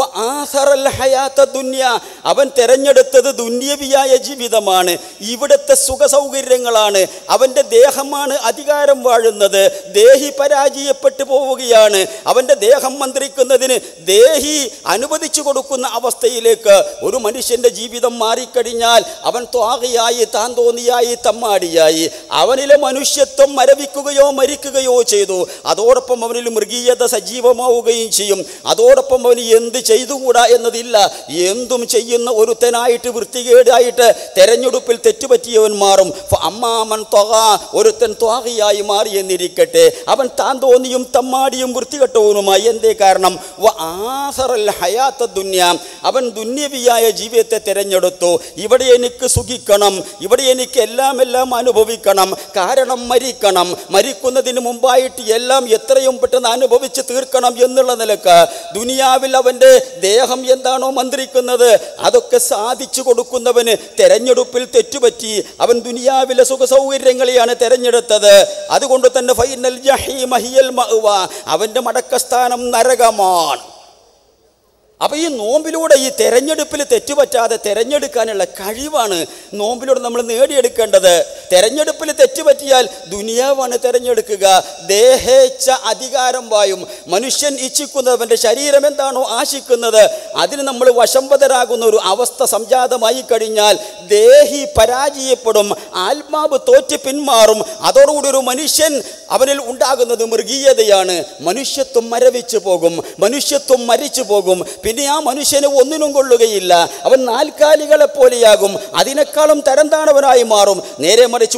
Speaker 1: വആഖറൽ ഹയാത ദുനിയ, അവൻ തെരഞ്ഞെടുത്തത് ദുന്യവിയായ ജീവിതമാണ്, ഇവിടുത്തെ സുഖ സൗകര്യങ്ങളാണ്, അവൻ്റെ ദേഹമാണ് അധികാരം വാഴുന്നത്. ദേഹി പരാജയപ്പെട്ടു പോവുകയാണ്. അവൻ്റെ ദേഹം മന്ത്രിക്കുന്നതിന് ദേഹി അനുവദിച്ചു കൊടുക്കുന്ന അവസ്ഥയിലേക്ക് ഒരു മനുഷ്യൻ്റെ ജീവിതം മാറിക്കഴിഞ്ഞാൽ അവൻ ത്വാഗിയായി, താൻ തോന്നിയായി, തമ്മാടിയായി. അവനിലെ മനുഷ്യത്വം മരവിക്കുകയോ മരിക്കുകയോ ചെയ്തു. അതോടൊപ്പം അവനിൽ മൃഗീയത സജീവമാവുകയും ചെയ്യും. അതോടൊപ്പം അവന് എന്ത് ചെയ്തുകൂടാ എന്നതില്ല. എന്തും ചെയ്യുന്ന ഒരുത്തനായിട്ട്, വൃത്തികേടായിട്ട് തെരഞ്ഞെടുപ്പിൽ തെറ്റുപറ്റിയവൻ മാറും. അമ്മാ ഒരുത്തൻ ത്വാഗിയായി മാറി എന്നിരിക്കട്ടെ, അവൻ താൻ തോന്നിയും തമ്മാടിയും വൃത്തികെട്ടവനുമായി. എന്തേ കാരണം? അവൻ ദുന്യവിയായ ജീവിതത്തെ തിരഞ്ഞെടുത്തു. ഇവിടെ എനിക്ക് സുഖിക്കണം, ഇവിടെ എനിക്ക് എല്ലാം അനുഭവിക്കണം, കാരണം മരിക്കണം, മരിക്കുന്നതിന് മുമ്പായിട്ട് എല്ലാം എത്രയും പെട്ടെന്ന് അനുഭവിച്ച് തീർക്കണം എന്നുള്ള നിലക്ക് ദുനിയാവിൽ അവൻ്റെ ദേഹം എന്താണോ മന്ത്രിക്കുന്നത് അതൊക്കെ സാധിച്ചു കൊടുക്കുന്നവന് തെരഞ്ഞെടുപ്പിൽ തെറ്റുപറ്റി. അവൻ ദുനിയാവിലെ സുഖ സൗകര്യങ്ങളെയാണ് തെരഞ്ഞെടുത്തത്. അതുകൊണ്ട് തന്നെ ഫൈനൽ ജഹീമ ഹിയൽ മഅ്വ, അവൻ്റെ മടക്കസ്ഥാനം നരകമാണ്. അപ്പോൾ ഈ നോമ്പിലൂടെ ഈ തെരഞ്ഞെടുപ്പിൽ തെറ്റുപറ്റാതെ തെരഞ്ഞെടുക്കാനുള്ള കഴിവാണ് നോമ്പിലൂടെ നമ്മൾ നേടിയെടുക്കേണ്ടത്. തെരഞ്ഞെടുപ്പിൽ തെറ്റുപറ്റിയാൽ ദുനിയാവാണ് തിരഞ്ഞെടുക്കുക. ദേഹേച്ഛ അധികാരം വായും. മനുഷ്യൻ ഇച്ഛിക്കുന്നവൻ്റെ ശരീരം എന്താണോ ആശിക്കുന്നത് അതിന് നമ്മൾ വശംവദരാകുന്ന ഒരു അവസ്ഥ സംജാതമായി കഴിഞ്ഞാൽ ദേഹി പരാജയപ്പെടും, ആത്മാവ് തോറ്റ് പിന്മാറും. അതോടുകൂടി ഒരു മനുഷ്യൻ അവനിൽ ഉണ്ടാകുന്നത് മൃഗീയതയാണ്. മനുഷ്യത്വം മരവിച്ചു പോകും, മനുഷ്യത്വം മരിച്ചു പോകും. പിന്നെ ആ മനുഷ്യന് ഒന്നിനും കൊള്ളുകയില്ല, അവൻ നാൽക്കാലികളെ പോലെയാകും, അതിനേക്കാളും തരം താണവനായി മാറും. നേരെ മറിച്ചു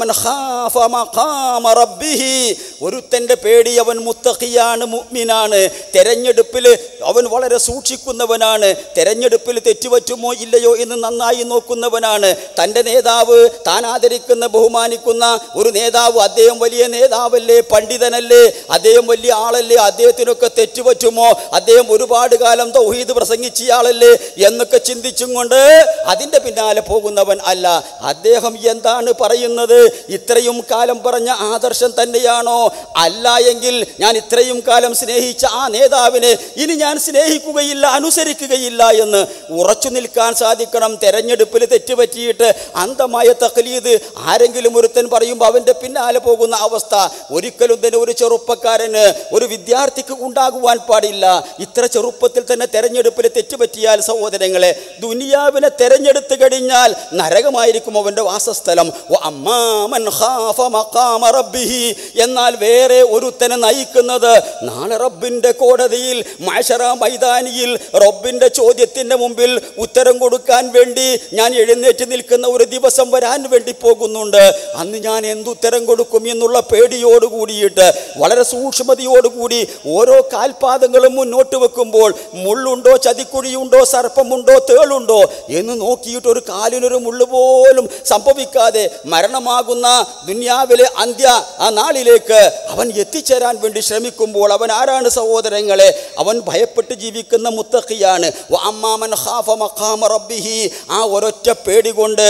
Speaker 1: ഒരുത്തൻ്റെ പേടി അവൻ മുത്തഖിയാണ്, മുഅ്മിനാണ്. തെരഞ്ഞെടുപ്പിൽ അവൻ വളരെ സൂക്ഷിക്കുന്നവനാണ്. തെരഞ്ഞെടുപ്പിൽ തെറ്റുപറ്റുമോ ഇല്ലയോ എന്ന് നന്നായി നോക്കുന്നവനാണ്. തൻ്റെ നേതാവ്, താൻ ആദരിക്കുന്ന ബഹുമാനിക്കുന്ന ഒരു നേതാവ്, അദ്ദേഹം വലിയ നേതാവല്ലേ, പണ്ഡിതനല്ലേ, അദ്ദേഹം വലിയ ആളല്ലേ, അദ്ദേഹത്തിനൊക്കെ തെറ്റുപറ്റുമോ, അദ്ദേഹം ഒരുപാട് കാലം തൗഹീദ് പ്രസംഗിച്ചയാളല്ലേ എന്നൊക്കെ ചിന്തിച്ചും കൊണ്ട് അതിൻ്റെ പിന്നാലെ പോകുന്നവൻ അല്ല. അദ്ദേഹം എന്താണ് പറയുന്നത്? ഇത്രയും കാലം പറഞ്ഞ ആദർശം തന്നെയാണോ? അല്ല എങ്കിൽ ഞാൻ ഇത്രയും കാലം സ്നേഹിച്ച ആ നേതാവിനെ ഇനി ഞാൻ സ്നേഹിക്കുകയില്ല, അനുസരിക്കുകയില്ല എന്ന് ഉറച്ചു നിൽക്കാൻ സാധിക്കണം. തെരഞ്ഞെടുപ്പിൽ തെറ്റുപറ്റിയിട്ട് അന്ധമായ തഖ്ലീദ് ആരെങ്കിലും ഒരുത്തൻ പറയുമ്പോൾ അവൻ്റെ പിന്നാലെ പോകുന്ന അവസ്ഥ ഒരിക്കലും തന്നെ ഒരു ചെറുപ്പക്കാരന്, ഒരു വിദ്യാർത്ഥിക്ക് ഉണ്ടാകുവാൻ പാടില്ല. ഇത്ര ചെറുപ്പത്തിൽ തന്നെ തെരഞ്ഞെടുപ്പിൽ തെറ്റുപറ്റിയാൽ സഹോദരങ്ങളെ, ദുനിയാവിനെ തെരഞ്ഞെടുത്ത് കഴിഞ്ഞാൽ നരകമായിരിക്കും അവൻ്റെ വാസസ്ഥലം. എന്നാൽ വേറെ ഒരുത്തനെ നയിക്കുന്നത് നാളെ റബ്ബിൻ്റെ കോടതിയിൽ മഅ്ശറ മൈതാനിയിൽ റബ്ബിൻ്റെ ചോദ്യത്തിൻ്റെ മുമ്പിൽ ഉത്തരം കൊടുക്കാൻ വേണ്ടി ഞാൻ എഴുന്നേറ്റ് നിൽക്കുന്ന ഒരു ദിവസം വരാൻ വേണ്ടി പോകുന്നുണ്ട്. അന്ന് ഞാൻ എന്തുത്തരം കൊടുക്കും എന്നുള്ള പേടിയോട് കൂടിയിട്ട് വളരെ സൂക്ഷ്മതയോടുകൂടി ഓരോ കാൽപാദങ്ങളും മുന്നോട്ട് വെക്കുമ്പോൾ മുള്ളുണ്ടോ, ചതിക്കുഴിയുണ്ടോ, സർപ്പമുണ്ടോ, തേളുണ്ടോ എന്ന് നോക്കിയിട്ട് ഒരു കാലിനൊരു മുള്ളു പോലും സംഭവിക്കാതെ മരണമാകുന്ന ദുനിയാവിലെ അന്ത്യ ആ നാളിലേക്ക് അവൻ എത്തിച്ചേരാൻ വേണ്ടി ശ്രമിക്കുമ്പോൾ അവൻ ആരാണ് സഹോദരങ്ങളെ? അവൻ ഭയപ്പെട്ട് ജീവിക്കുന്ന മുത്തഖിയാണ്. ആ ഒരൊറ്റ പേടി കൊണ്ട്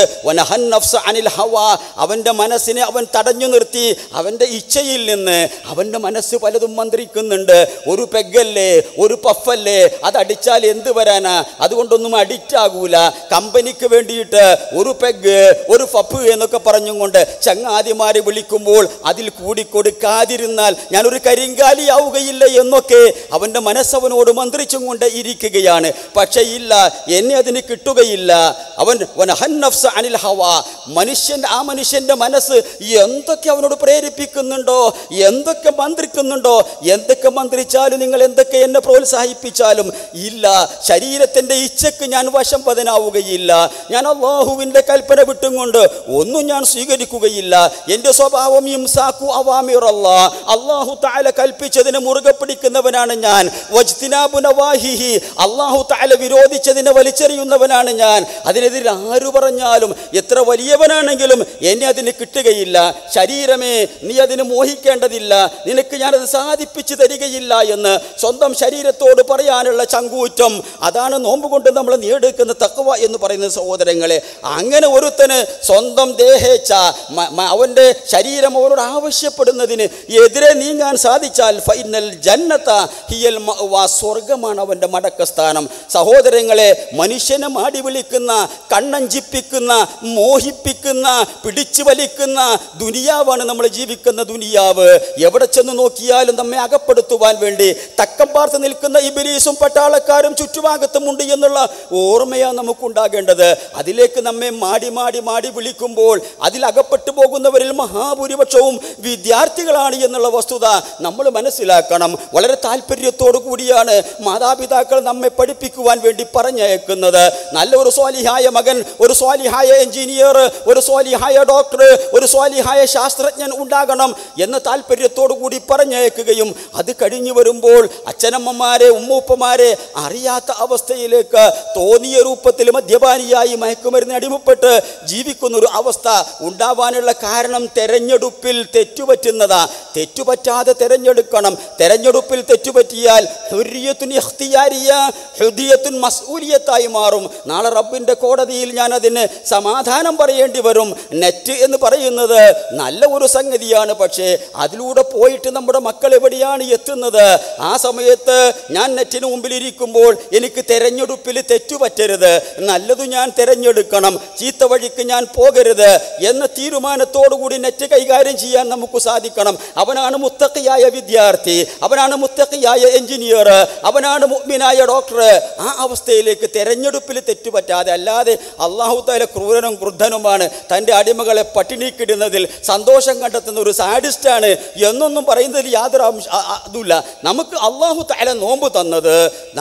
Speaker 1: അവൻ്റെ മനസ്സിനെ അവൻ തടഞ്ഞു നിർത്തി. അവൻ്റെ ഇച്ഛയിൽ നിന്ന് അവൻ്റെ മനസ്സ് പലതും മന്ത്രിക്കുന്നുണ്ട്. ഒരു പെഗ്ഗല്ലേ, ഒരു പഫല്ലേ, അതടിച്ചാൽ എന്ത് വരാനാ? അതുകൊണ്ടൊന്നും അഡിക്റ്റ് ആകൂല. കമ്പനിക്ക് വേണ്ടിയിട്ട് ഒരു പെഗ്, ഒരു ഫഫ് എന്നൊക്കെ പറഞ്ഞും കൊണ്ട് ചങ്ങാതിമാരെ വിളിക്കുമ്പോൾ അതിൽ കൂടിക്കൊടുക്കാതിരുന്നാൽ ഞാനൊരു കരിങ്കാലിയാവുകയില്ല എന്നൊക്കെ അവൻ്റെ മനസ്സവനോട് മന്ത്രിച്ചും കൊണ്ട് ഇരിക്കുകയാണ്. പക്ഷേ ഇല്ല, എന്നെ അതിന് കിട്ടുകയില്ല. അവൻ അനിൽ ഹവ, ആ മനുഷ്യൻ്റെ മനസ്സ് എന്തൊക്കെ അവനോട് പ്രേരിപ്പിക്കുന്നുണ്ടോ, എന്തൊക്കെ മന്ത്രിക്കുന്നുണ്ടോ, എന്തൊക്കെ മന്ത്രിച്ചാലും നിങ്ങൾ എന്തൊക്കെ എന്നെ പ്രോത്സാഹിപ്പിച്ചാലും ഇല്ല, ശരീരത്തിൻ്റെ ഇച്ഛക്ക് ഞാൻ വശം പതനാവുകയില്ല. ഞാൻ അല്ലാഹുവിൻ്റെ കൽപ്പന വിട്ടും കൊണ്ട് ഒന്നും ഞാൻ സ്വീകരിക്കുകയില്ല. എൻ്റെ സ്വഭാവം ഇംസാക്കു അവാമിറല്ലാ, അല്ലാഹു തആല കൽപ്പിച്ചതിനെ മുറുകെ പിടിക്കുന്നവനാണ് ഞാൻ. വജ്തിനാബു നവാഹിഹി, അല്ലാഹു തആല വിരോധിച്ചതിനെ വലിച്ചെറിയുന്നവനാണ് ഞാൻ. അതിനെതിരെ ആര് പറഞ്ഞാലും എത്ര വലിയവനാണെങ്കിലും എന്നെ അതിന് കിട്ടുകയില്ല. ശരീരമേ, നീ അതിന് മോഹിക്കേണ്ടതില്ല, നിനക്ക് ഞാനത് സാധിപ്പിച്ചു തരികയില്ല എന്ന് സ്വന്തം ശരീരത്തോട് പറയാനുള്ള ചങ്കൂറ്റം, അതാണ് നോമ്പ് കൊണ്ട് നമ്മൾ നേടിയെടുക്കുന്ന തഖ്വ എന്ന് പറയുന്ന സഹോദരങ്ങളെ. അങ്ങനെ ഒരുത്തന് സ്വന്തം ദേഹേച്ഛ, അവൻ്റെ ശരീരം അവനോട് ആവശ്യപ്പെടുന്നതിന് എതിരെ നീങ്ങാൻ സാധിച്ചാൽ ഫൈനൽ ജന്നത ഹിയൽ മഅ്വ, സ്വർഗമാണ് അവൻ്റെ മടക്കസ്ഥാനം. സഹോദരങ്ങളെ, മനുഷ്യനെ മാടി വിളിക്കുന്ന, കണ്ണഞ്ചിപ്പിക്കുന്ന, മോഹിപ്പിക്കുന്ന, പിടിച്ചു വലിക്കുന്ന ദുനിയാവാണ് നമ്മൾ ജീവിക്കുന്ന ദുനിയാവ്. എവിടെ ചെന്ന് നോക്കിയാലും നമ്മെ അകപ്പെടുത്തുവാൻ വേണ്ടി തക്കം പാർത്ത് നിൽക്കുന്ന ഇബ്ലീസും പെട്ട പട്ടാളക്കാരും ചുറ്റുഭാഗത്തുമുണ്ട് എന്നുള്ള ഓർമ്മയാണ് നമുക്കുണ്ടാകേണ്ടത്. അതിലേക്ക് നമ്മെ മാടി മാടി മാടി വിളിക്കുമ്പോൾ അതിലകപ്പെട്ടു പോകുന്നവരിൽ മഹാഭൂരിപക്ഷവും വിദ്യാർത്ഥികളാണ് എന്നുള്ള വസ്തുത നമ്മൾ മനസ്സിലാക്കണം. വളരെ താല്പര്യത്തോടു കൂടിയാണ് മാതാപിതാക്കൾ നമ്മെ പഠിപ്പിക്കുവാൻ വേണ്ടി പറഞ്ഞയക്കുന്നത്. നല്ലൊരു സ്വാലിഹായ മകൻ, ഒരു സ്വാലിഹായ എഞ്ചിനീയർ, ഒരു സ്വാലിഹായ ഡോക്ടർ, ഒരു സ്വാലിഹായ ശാസ്ത്രജ്ഞൻ ഉണ്ടാകണം എന്ന താല്പര്യത്തോടു കൂടി പറഞ്ഞയക്കുകയും അത് കഴിഞ്ഞു വരുമ്പോൾ അച്ഛനമ്മമാരെ ഉമ്മൂപ്പമാരെ അറിയാത്ത അവസ്ഥയിലേക്ക് തോന്നിയ രൂപത്തിൽ മദ്യപാനിയായി മയക്കുമരുന്ന് അടിമപ്പെട്ട് ജീവിക്കുന്നൊരു അവസ്ഥ ഉണ്ടാവാനുള്ള കാരണം തെരഞ്ഞെടുപ്പിൽ തെറ്റുപറ്റുന്നതാ. തെറ്റുപറ്റാതെ തെരഞ്ഞെടുക്കണം. തെരഞ്ഞെടുപ്പിൽ തെറ്റുപറ്റിയാൽ ഹുർരിയത്തുൻ ഇഖ്തിയാരിയ, ഹുർരിയത്തുൻ മസ്ഊലിയത്തായി മാറും. നാളെ റബ്ബിൻ്റെ കോടതിയിൽ ഞാൻ അതിന് സമാധാനം പറയേണ്ടി വരും. നെറ്റ് എന്ന് പറയുന്നത് നല്ല ഒരു സംഗതിയാണ്, പക്ഷേ അതിലൂടെ പോയിട്ട് നമ്മുടെ മക്കൾ എവിടെയാണ് എത്തുന്നത്? ആ സമയത്ത് ഞാൻ നെറ്റിന് മുമ്പിലിരിക്കുമ്പോൾ എനിക്ക് തെരഞ്ഞെടുപ്പിൽ തെറ്റുപറ്റരുത്, നല്ലതു ഞാൻ തിരഞ്ഞെടുക്കണം, ചീത്ത വഴിക്ക് ഞാൻ പോകരുത് എന്ന തീരുമാനത്തോടുകൂടി നെറ്റ് കൈകാര്യം ചെയ്യാൻ നമുക്ക് സാധിക്കണം. അവനാണ് മുത്തഖിയായ വിദ്യാർത്ഥി, അവനാണ് മുത്തഖിയായ എഞ്ചിനീയർ, അവനാണ് മുഅ്മിനായ ഡോക്ടർ. ആ അവസ്ഥയിലേക്ക് തെരഞ്ഞെടുപ്പിൽ തെറ്റുപറ്റാതെ, അല്ലാതെ അല്ലാഹു തആല ക്രൂരനും ക്രുദ്ധനുമാണ്, തൻ്റെ അടിമകളെ പട്ടിണിക്കിടുന്നതിൽ സന്തോഷം കണ്ടെത്തുന്ന ഒരു സാഡിസ്റ്റാണ് എന്നൊന്നും പറയുന്നതിൽ യാതൊരു അതുമില്ല. നമുക്ക് അല്ലാഹു തആല നോമ്പ് തന്നത്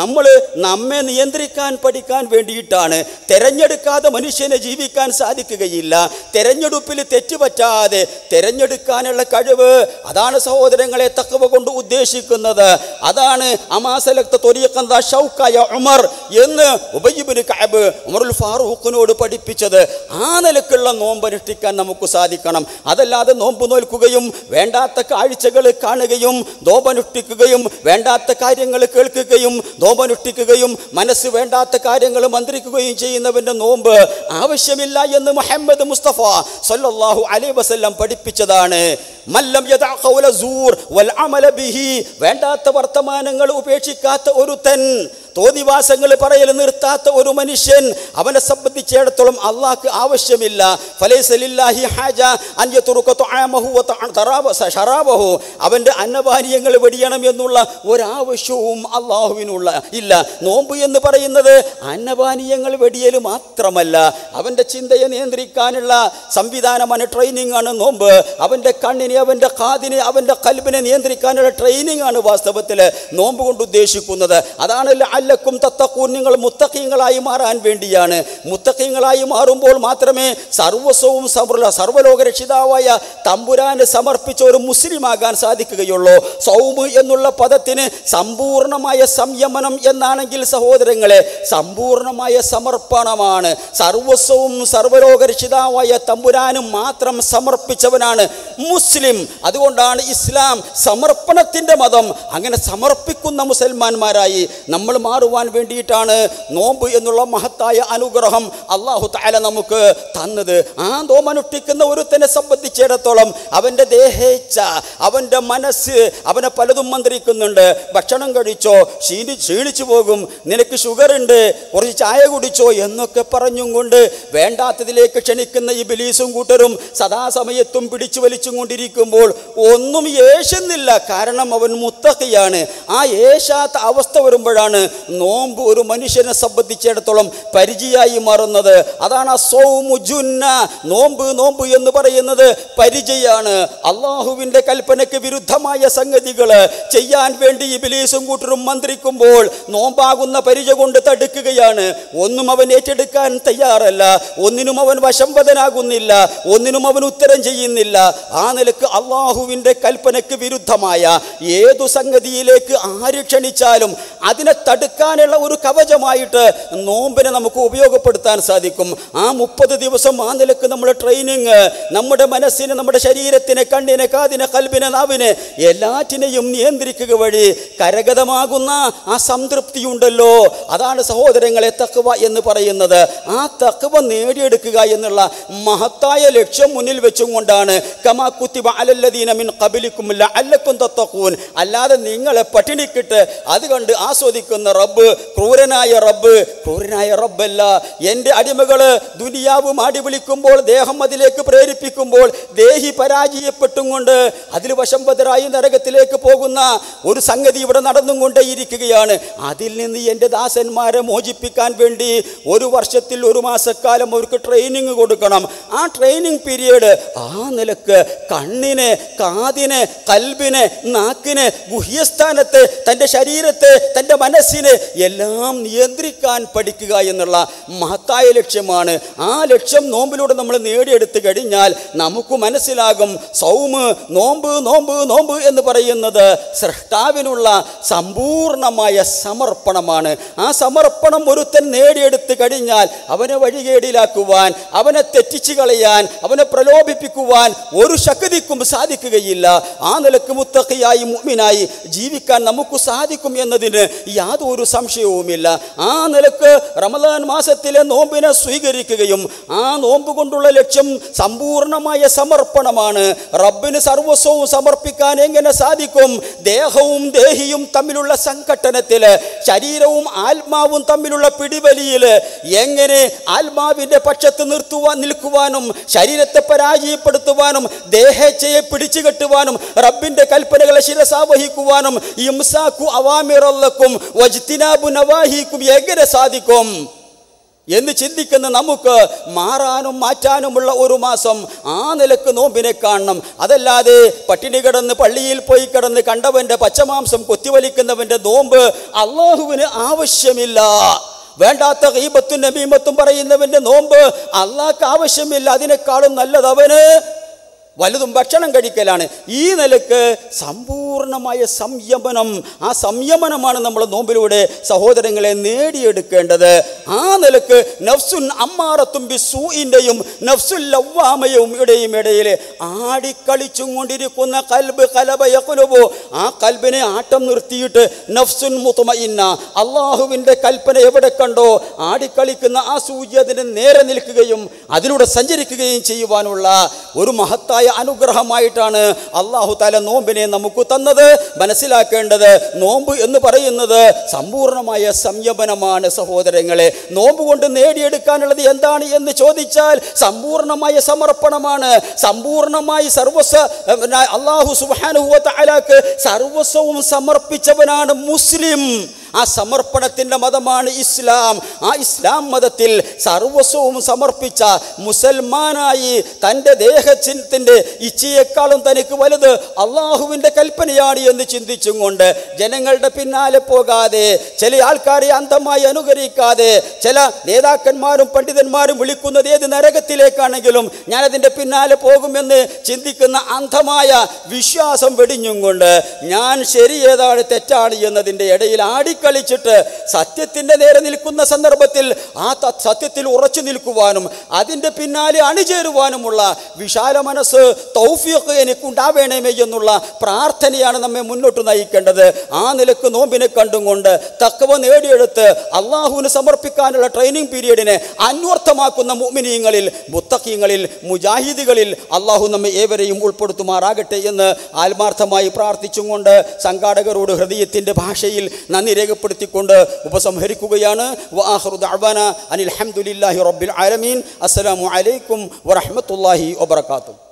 Speaker 1: നമ്മെ നിയന്ത്രിക്കാൻ പഠിക്കാൻ വേണ്ടിയിട്ടാണ്. തെരഞ്ഞെടുക്കാതെ മനുഷ്യനെ ജീവിക്കാൻ സാധിക്കുകയില്ല. തെരഞ്ഞെടുപ്പിൽ തെറ്റുപറ്റാതെ തെരഞ്ഞെടുക്കാനുള്ള കഴിവ്, അതാണ് സഹോദരങ്ങളെ തഖ്വ കൊണ്ട് ഉദ്ദേശിക്കുന്നത്. അതാണ് അമാസലക്ത ത്വരീഖൻ ദാ ഷൗക്കായ ഉമർ എന്ന് ഉബയ്യ് ഇബ്നു കഅബ് ഉമറുൽ ഫാറൂഖിനോട് പഠിപ്പിച്ചത്. ആ നിലക്കുള്ള നോമ്പ് അനുഷ്ഠിക്കാൻ നമുക്ക് സാധിക്കണം. അതല്ലാതെ നോമ്പ് നോൽക്കുകയും വേണ്ടാത്ത കാഴ്ചകൾ കാണുകയും നോമ്പനുഷ്ഠിക്കുകയും വേണ്ടാത്ത കാര്യങ്ങൾ കേൾക്കുകയും നോമ്പനുഷ്ഠിക്കുകയും മനസ്സ് വേണ്ടാത്ത കാര്യങ്ങൾ മന്ത്രിക്കുകയും ചെയ്യുന്നവൻ്റെ നോമ്പ് ആവശ്യമില്ല എന്ന് മുഹമ്മദ് മുസ്തഫ സല്ലല്ലാഹു അലൈഹി വസല്ലം പഠിപ്പിച്ചതാണ്. മല്ലം യദഅ ഖൗല സൂർ വൽ അമല ബിഹി, വേണ്ടാത്ത വർത്തമാനങ്ങൾ ഉപേക്ഷിക്കാത്ത ഒരുത്തൻ, തോന്നിവാസങ്ങൾ പറയൽ നിർത്താത്ത ഒരു മനുഷ്യൻ, അവനെ സംബന്ധിച്ചിടത്തോളം അള്ളാഹ്ക്ക് ആവശ്യമില്ല. ഫലൈസ ലില്ലാഹി ഹാജ അൻ യത്റുക തുആമഹു വ ശറാബഹു, അവൻ്റെ അന്നപാനീയങ്ങൾ വെടിയണം എന്നുള്ള ഒരാവശ്യവും അള്ളാഹുവിനുള്ള ഇല്ല. നോമ്പ് എന്ന് പറയുന്നത് അന്നപാനീയങ്ങൾ വെടിയൽ മാത്രമല്ല, അവൻ്റെ ചിന്തയെ നിയന്ത്രിക്കാനുള്ള സംവിധാനമാണ്, ട്രെയിനിങ് ആണ് നോമ്പ്. അവൻ്റെ കണ്ണിനെ, അവൻ്റെ കാതിനെ, അവൻ്റെ ഖൽബിനെ നിയന്ത്രിക്കാനുള്ള ട്രെയിനിങ് ആണ് വാസ്തവത്തിൽ നോമ്പ് കൊണ്ട് ഉദ്ദേശിക്കുന്നത്. അതാണ് ലഅല്ലക്കും തത്തഖൂൻ, നിങ്ങൾ മുത്തഖീങ്ങളായി മാറാൻ വേണ്ടിയാണ്. മുത്തഖീങ്ങളായി മാറുമ്പോൾ മാത്രമേ സർവസ്വവും സർവ്വലോക രക്ഷിതാവായ തമ്പുരാന് സമർപ്പിച്ച ഒരു മുസ്ലിമാകാൻ സാധിക്കുകയുള്ളൂ. സൗമ് എന്നുള്ള പദത്തിന് സമ്പൂർണമായ സംയമനം എന്നാണെങ്കിൽ സഹോദരങ്ങളെ, സമ്പൂർണമായ സമർപ്പണമാണ്. സർവസ്വവും സർവ്വലോക രക്ഷിതാവായ തമ്പുരാനും മാത്രം സമർപ്പിച്ചവനാണ് മുസ്ലിം. അതുകൊണ്ടാണ് ഇസ്ലാം സമർപ്പണത്തിൻ്റെ മതം. അങ്ങനെ സമർപ്പിക്കുന്ന മുസൽമാന്മാരായി നമ്മൾ മാറുവാൻ വേണ്ടിയിട്ടാണ് നോമ്പ് എന്നുള്ള മഹത്തായ അനുഗ്രഹം അല്ലാഹു തആല നമുക്ക് തന്നത്. ആ നോമ്പനുഷ്ഠിക്കുന്ന ഒരുത്തനെ സംബന്ധിച്ചിടത്തോളം അവൻ്റെ ദേഹേച്ഛ, അവൻ്റെ മനസ്സ് അവനെ പലതും മന്ത്രിക്കുന്നുണ്ട്. ഭക്ഷണം കഴിച്ചോ, ക്ഷീണിച്ചു പോകും, നിനക്ക് ഷുഗർ ഉണ്ട്, കുറച്ച് ചായ കുടിച്ചോ എന്നൊക്കെ പറഞ്ഞും കൊണ്ട് വേണ്ടാത്തതിലേക്ക് ക്ഷണിക്കുന്ന ഇബ്ലീസും കൂട്ടരും സദാസമയത്തും പിടിച്ചു വലിച്ചും കൊണ്ടിരിക്കുമ്പോൾ ഒന്നും യേശുന്നില്ല. കാരണം അവൻ മുത്തഖിയാണ്. ആ യേശാത്ത അവസ്ഥ വരുമ്പോഴാണ് നോമ്പ് ഒരു മനുഷ്യനെ സംബന്ധിച്ചിടത്തോളം പരിചയായി മാറുന്നത്. അതാണ് അസ്സൗമു ജുന്ന, നോമ്പ് എന്ന് പറയുന്നത് പരിചയാണ്. അള്ളാഹുവിൻ്റെ കൽപ്പനയ്ക്ക് വിരുദ്ധമായ സംഗതികൾ ചെയ്യാൻ വേണ്ടി ഇബ്ലീസും കൂട്ടരും മന്ത്രിക്കുമ്പോൾ നോമ്പാകുന്ന പരിചയ കൊണ്ട് തടുക്കുകയാണ്. ഒന്നും അവൻ ഏറ്റെടുക്കാൻ തയ്യാറല്ല, ഒന്നിനും അവൻ വശംവദനാകുന്നില്ല, ഒന്നിനും അവൻ ഉത്തരം ചെയ്യുന്നില്ല. ആ നിലക്ക് അള്ളാഹുവിൻ്റെ കൽപ്പനയ്ക്ക് വിരുദ്ധമായ ഏതു സംഗതിയിലേക്ക് ആര് ക്ഷണിച്ചാലും അതിനെ തടുക്കാനുള്ള ഒരു കവചമായിട്ട് നോമ്പിനെ നമുക്ക് ഉപയോഗപ്പെടുത്താൻ സാധിക്കും. ആ 30 ദിവസം ആ നിലക്ക് നമ്മുടെ ട്രെയിനിങ് നമ്മുടെ മനസ്സിനെ, നമ്മുടെ ശരീരത്തിനെ, കണ്ണിനെ, കാതിനെ, കൽബിനെ, നാവിനെ എല്ലാറ്റിനെയും നിയന്ത്രിക്കുക വഴി കരഗതമാകുന്ന ആ സംതൃപ്തിയുണ്ടല്ലോ, അതാണ് സഹോദരങ്ങളെ തഖ്വ എന്ന് പറയുന്നത്. ആ തഖ്വ നേടിയെടുക്കുക എന്നുള്ള മഹത്തായ ലക്ഷ്യം മുന്നിൽ വെച്ചും കൊണ്ടാണ് കമാ കുത്തിബ അലല്ലദീന മിൻ ഖബലിക്കും ലഅല്ലക്കും തത്തഖൂൻ, അല്ലാതെ നിങ്ങളെ പട്ടിണിക്കിട്ട് അതുകൊണ്ട് ആ ആസ്വദിക്കുന്ന റബ്ബ് ക്രൂരനായ റബ്ബല്ല. എൻ്റെ അടിമകൾ ദുനിയാവ് മാടി വിളിക്കുമ്പോൾ, ദേഹം അതിലേക്ക് പ്രേരിപ്പിക്കുമ്പോൾ ദേഹി പരാജയപ്പെട്ടും കൊണ്ട് അതിൽ വശംവദരായി നരകത്തിലേക്ക് പോകുന്ന ഒരു സംഗതി ഇവിടെ നടന്നും കൊണ്ടേയിരിക്കുകയാണ്. അതിൽ നിന്ന് എൻ്റെ ദാസന്മാരെ മോചിപ്പിക്കാൻ വേണ്ടി 1 വർഷത്തിൽ 1 മാസക്കാലം അവർക്ക് ട്രെയിനിങ് കൊടുക്കണം. ആ ട്രെയിനിങ് പീരിയഡ് ആ നിലക്ക് കണ്ണിന്, കാതിന്, കൽബിന്, നാക്കിന്, ഗുഹ്യസ്ഥാനത്ത്, തൻ്റെ ശരീരത്തെ, തൻ്റെ മനസ്സിന് എല്ലാം നിയന്ത്രിക്കാൻ പഠിക്കുക എന്നുള്ള മഹത്തായ ലക്ഷ്യമാണ്. ആ ലക്ഷ്യം നോമ്പിലൂടെ നമ്മൾ നേടിയെടുത്ത് കഴിഞ്ഞാൽ നമുക്ക് മനസ്സിലാകും സൗമ്, നോമ്പ് എന്ന് പറയുന്നത് സ്രഷ്ടാവിനുള്ള സമ്പൂർണമായ സമർപ്പണമാണ്. ആ സമർപ്പണം ഒരുത്തൻ നേടിയെടുത്ത് കഴിഞ്ഞാൽ അവനെ വഴികേടിലാക്കുവാൻ, അവനെ തെറ്റിച്ചു കളയാൻ, അവനെ പ്രലോഭിപ്പിക്കുവാൻ ഒരു ശക്തിക്കും സാധിക്കുകയില്ല. ആ നിലക്ക് മുത്തഖിയായി മുഅ്മിനായി ജീവിക്കാൻ നമുക്ക് സാധിക്കും എന്നതിന് യാതൊരു സംശയവുമില്ല. ആ നിലക്ക് റമദാൻ മാസത്തിലെ നോമ്പിനെ സ്വീകരിക്കുകയും ആ നോമ്പ് കൊണ്ടുള്ള ലക്ഷ്യം സമ്പൂർണമായ സമർപ്പണമാണ്. റബ്ബിന് സർവസ്വവും സമർപ്പിക്കാൻ എങ്ങനെ സാധിക്കും? ദേഹവും ദേഹിയും തമ്മിലുള്ള സംഘട്ടനത്തിൽ, ശരീരവും ആത്മാവും തമ്മിലുള്ള പിടിവലിയിൽ എങ്ങനെ ആത്മാവിൻ്റെ പക്ഷത്ത് നിൽക്കുവാനും ശരീരത്തെ പരാജയപ്പെടുത്തുവാനും ദേഹേച്ഛയെ പിടിച്ചു കെട്ടുവാനും റബ്ബിൻ്റെ കൽപ്പനകളെ ശിരസാവഹിക്കുവാനും ഇംസാക്കു അവാമിറല്ലക്കും വജ്തിനാബു നവാഹിക്കും എങ്ങനെ സാധിക്കും എന്ന് ചിന്തിക്കുന്ന നമുക്ക് മാറാനും മാറ്റാനുമുള്ള 1 മാസം ആ നിലക്ക് നോമ്പിനെ കാണണം. അതല്ലാതെ പട്ടിണി കിടന്ന് പള്ളിയിൽ പോയി കിടന്ന് കണ്ടവൻ്റെ പച്ചമാംസം കൊത്തിവലിക്കുന്നവൻ്റെ നോമ്പ് അള്ളാഹുവിന് ആവശ്യമില്ല. വേണ്ടാത്ത ഗീബത്തും നമീമത്തും പറയുന്നവൻ്റെ നോമ്പ് അള്ളാഹ്ക്ക് ആവശ്യമില്ല. അതിനേക്കാളും നല്ലത് അവന് വലുതും ഭക്ഷണം കഴിക്കലാണ്. ഈ നിലക്ക് സമ്പൂർണമായ സംയമനം, ആ സംയമനമാണ് നമ്മൾ നോമ്പിലൂടെ സഹോദരങ്ങളെ നേടിയെടുക്കേണ്ടത്. ആ നിലക്ക് നഫ്സുൻ അമ്മാറത്തും ബിസ്സൂഇൻ്റെയും നഫ്സുൽ ലവ്വാമയും ഇടയിൽ ആടിക്കളിച്ചും കൊണ്ടിരിക്കുന്ന കൽബ് ഖലബ യഖ്ലുബു, ആ കൽബിനെ ആട്ടം നിർത്തിയിട്ട് നഫ്സുൻ മുത്മഇന്ന, അള്ളാഹുവിൻ്റെ കൽപ്പന എവിടെ കണ്ടോ ആടിക്കളിക്കുന്ന ആ സൂചി അതിന് നേരെ നിൽക്കുകയും അതിലൂടെ സഞ്ചരിക്കുകയും ചെയ്യുവാനുള്ള ഒരു മഹത്തായ അനുഗ്രഹമായിട്ടാണ് അല്ലാഹു തആല നോമ്പിനെ നമുക്ക് തന്നത്. മനസ്സിലാക്കേണ്ടത് നോമ്പ് എന്ന് പറയുന്നത് സമ്പൂർണമായ സംയമനമാണ് സഹോദരങ്ങളെ. നോമ്പ് കൊണ്ട് നേടിയെടുക്കാനുള്ളത് എന്താണ് എന്ന് ചോദിച്ചാൽ സമ്പൂർണമായ സമർപ്പണമാണ്. സമ്പൂർണമായി അല്ലാഹു സുബ്ഹാനഹു വ തആലക്ക് സർവസ്വവും സമർപ്പിച്ചവനാണ് മുസ്ലിം. ആ സമർപ്പണത്തിൻ്റെ മതമാണ് ഇസ്ലാം. ആ ഇസ്ലാം മതത്തിൽ സർവസ്വവും സമർപ്പിച്ച മുസൽമാനായി തൻ്റെ ദേഹത്തിൻ്റെ ഇച്ഛയേക്കാളും തനിക്ക് വലുത് അള്ളാഹുവിൻ്റെ കൽപ്പനയാണ് എന്ന് ചിന്തിച്ചും കൊണ്ട് ജനങ്ങളുടെ പിന്നാലെ പോകാതെ, ചില ആൾക്കാരെ അന്ധമായി അനുകരിക്കാതെ, ചില നേതാക്കന്മാരും പണ്ഡിതന്മാരും വിളിക്കുന്നത് ഏത് നരകത്തിലേക്കാണെങ്കിലും ഞാനതിൻ്റെ പിന്നാലെ പോകുമെന്ന് ചിന്തിക്കുന്ന അന്ധമായ വിശ്വാസം വെടിഞ്ഞും കൊണ്ട് ഞാൻ ശരി ഏതാണ് തെറ്റാണ് എന്നതിൻ്റെ ഇടയിൽ കളിച്ചിട്ട് സത്യത്തിൻ്റെ നേരെ നിൽക്കുന്ന സന്ദർഭത്തിൽ ആ സത്യത്തിൽ ഉറച്ചു നിൽക്കുവാനും അതിൻ്റെ പിന്നാലെ അണിചേരുവാനുമുള്ള വിശാല മനസ്സ് തൗഫീഖ് എനിക്കുണ്ടാവേണമേ എന്നുള്ള പ്രാർത്ഥനയാണ് നമ്മെ മുന്നോട്ട് നയിക്കേണ്ടത്. ആ നിലക്ക് നോമ്പിനെ കണ്ടും കൊണ്ട് തഖ്വ നേടിയെടുത്ത് അള്ളാഹുവിന് സമർപ്പിക്കാനുള്ള ട്രെയിനിങ് പീരീഡിനെ അന്വർത്ഥമാക്കുന്ന മുഅ്മിനീങ്ങളിൽ, മുത്തഖീങ്ങളിൽ, മുജാഹിദുകളിൽ അള്ളാഹു നമ്മെ ഏവരെയും ഉൾപ്പെടുത്തുമാറാകട്ടെ എന്ന് ആത്മാർത്ഥമായി പ്രാർത്ഥിച്ചും കൊണ്ട് സംഘാടകരോട് ഹൃദയത്തിൻ്റെ ഭാഷയിൽ നന്ദി രേഖപ്പെടുത്തിക്കൊണ്ട് ഉപസംഹരിക്കുകയാണ്. വആഖിറു ദഅ്വാനാ അനിൽ ഹംദുലില്ലാഹി റബ്ബിൽ ആലമീൻ. അസ്സലാമു അലൈക്കും വറഹ്മത്തുള്ളാഹി വബറകാതുഹു.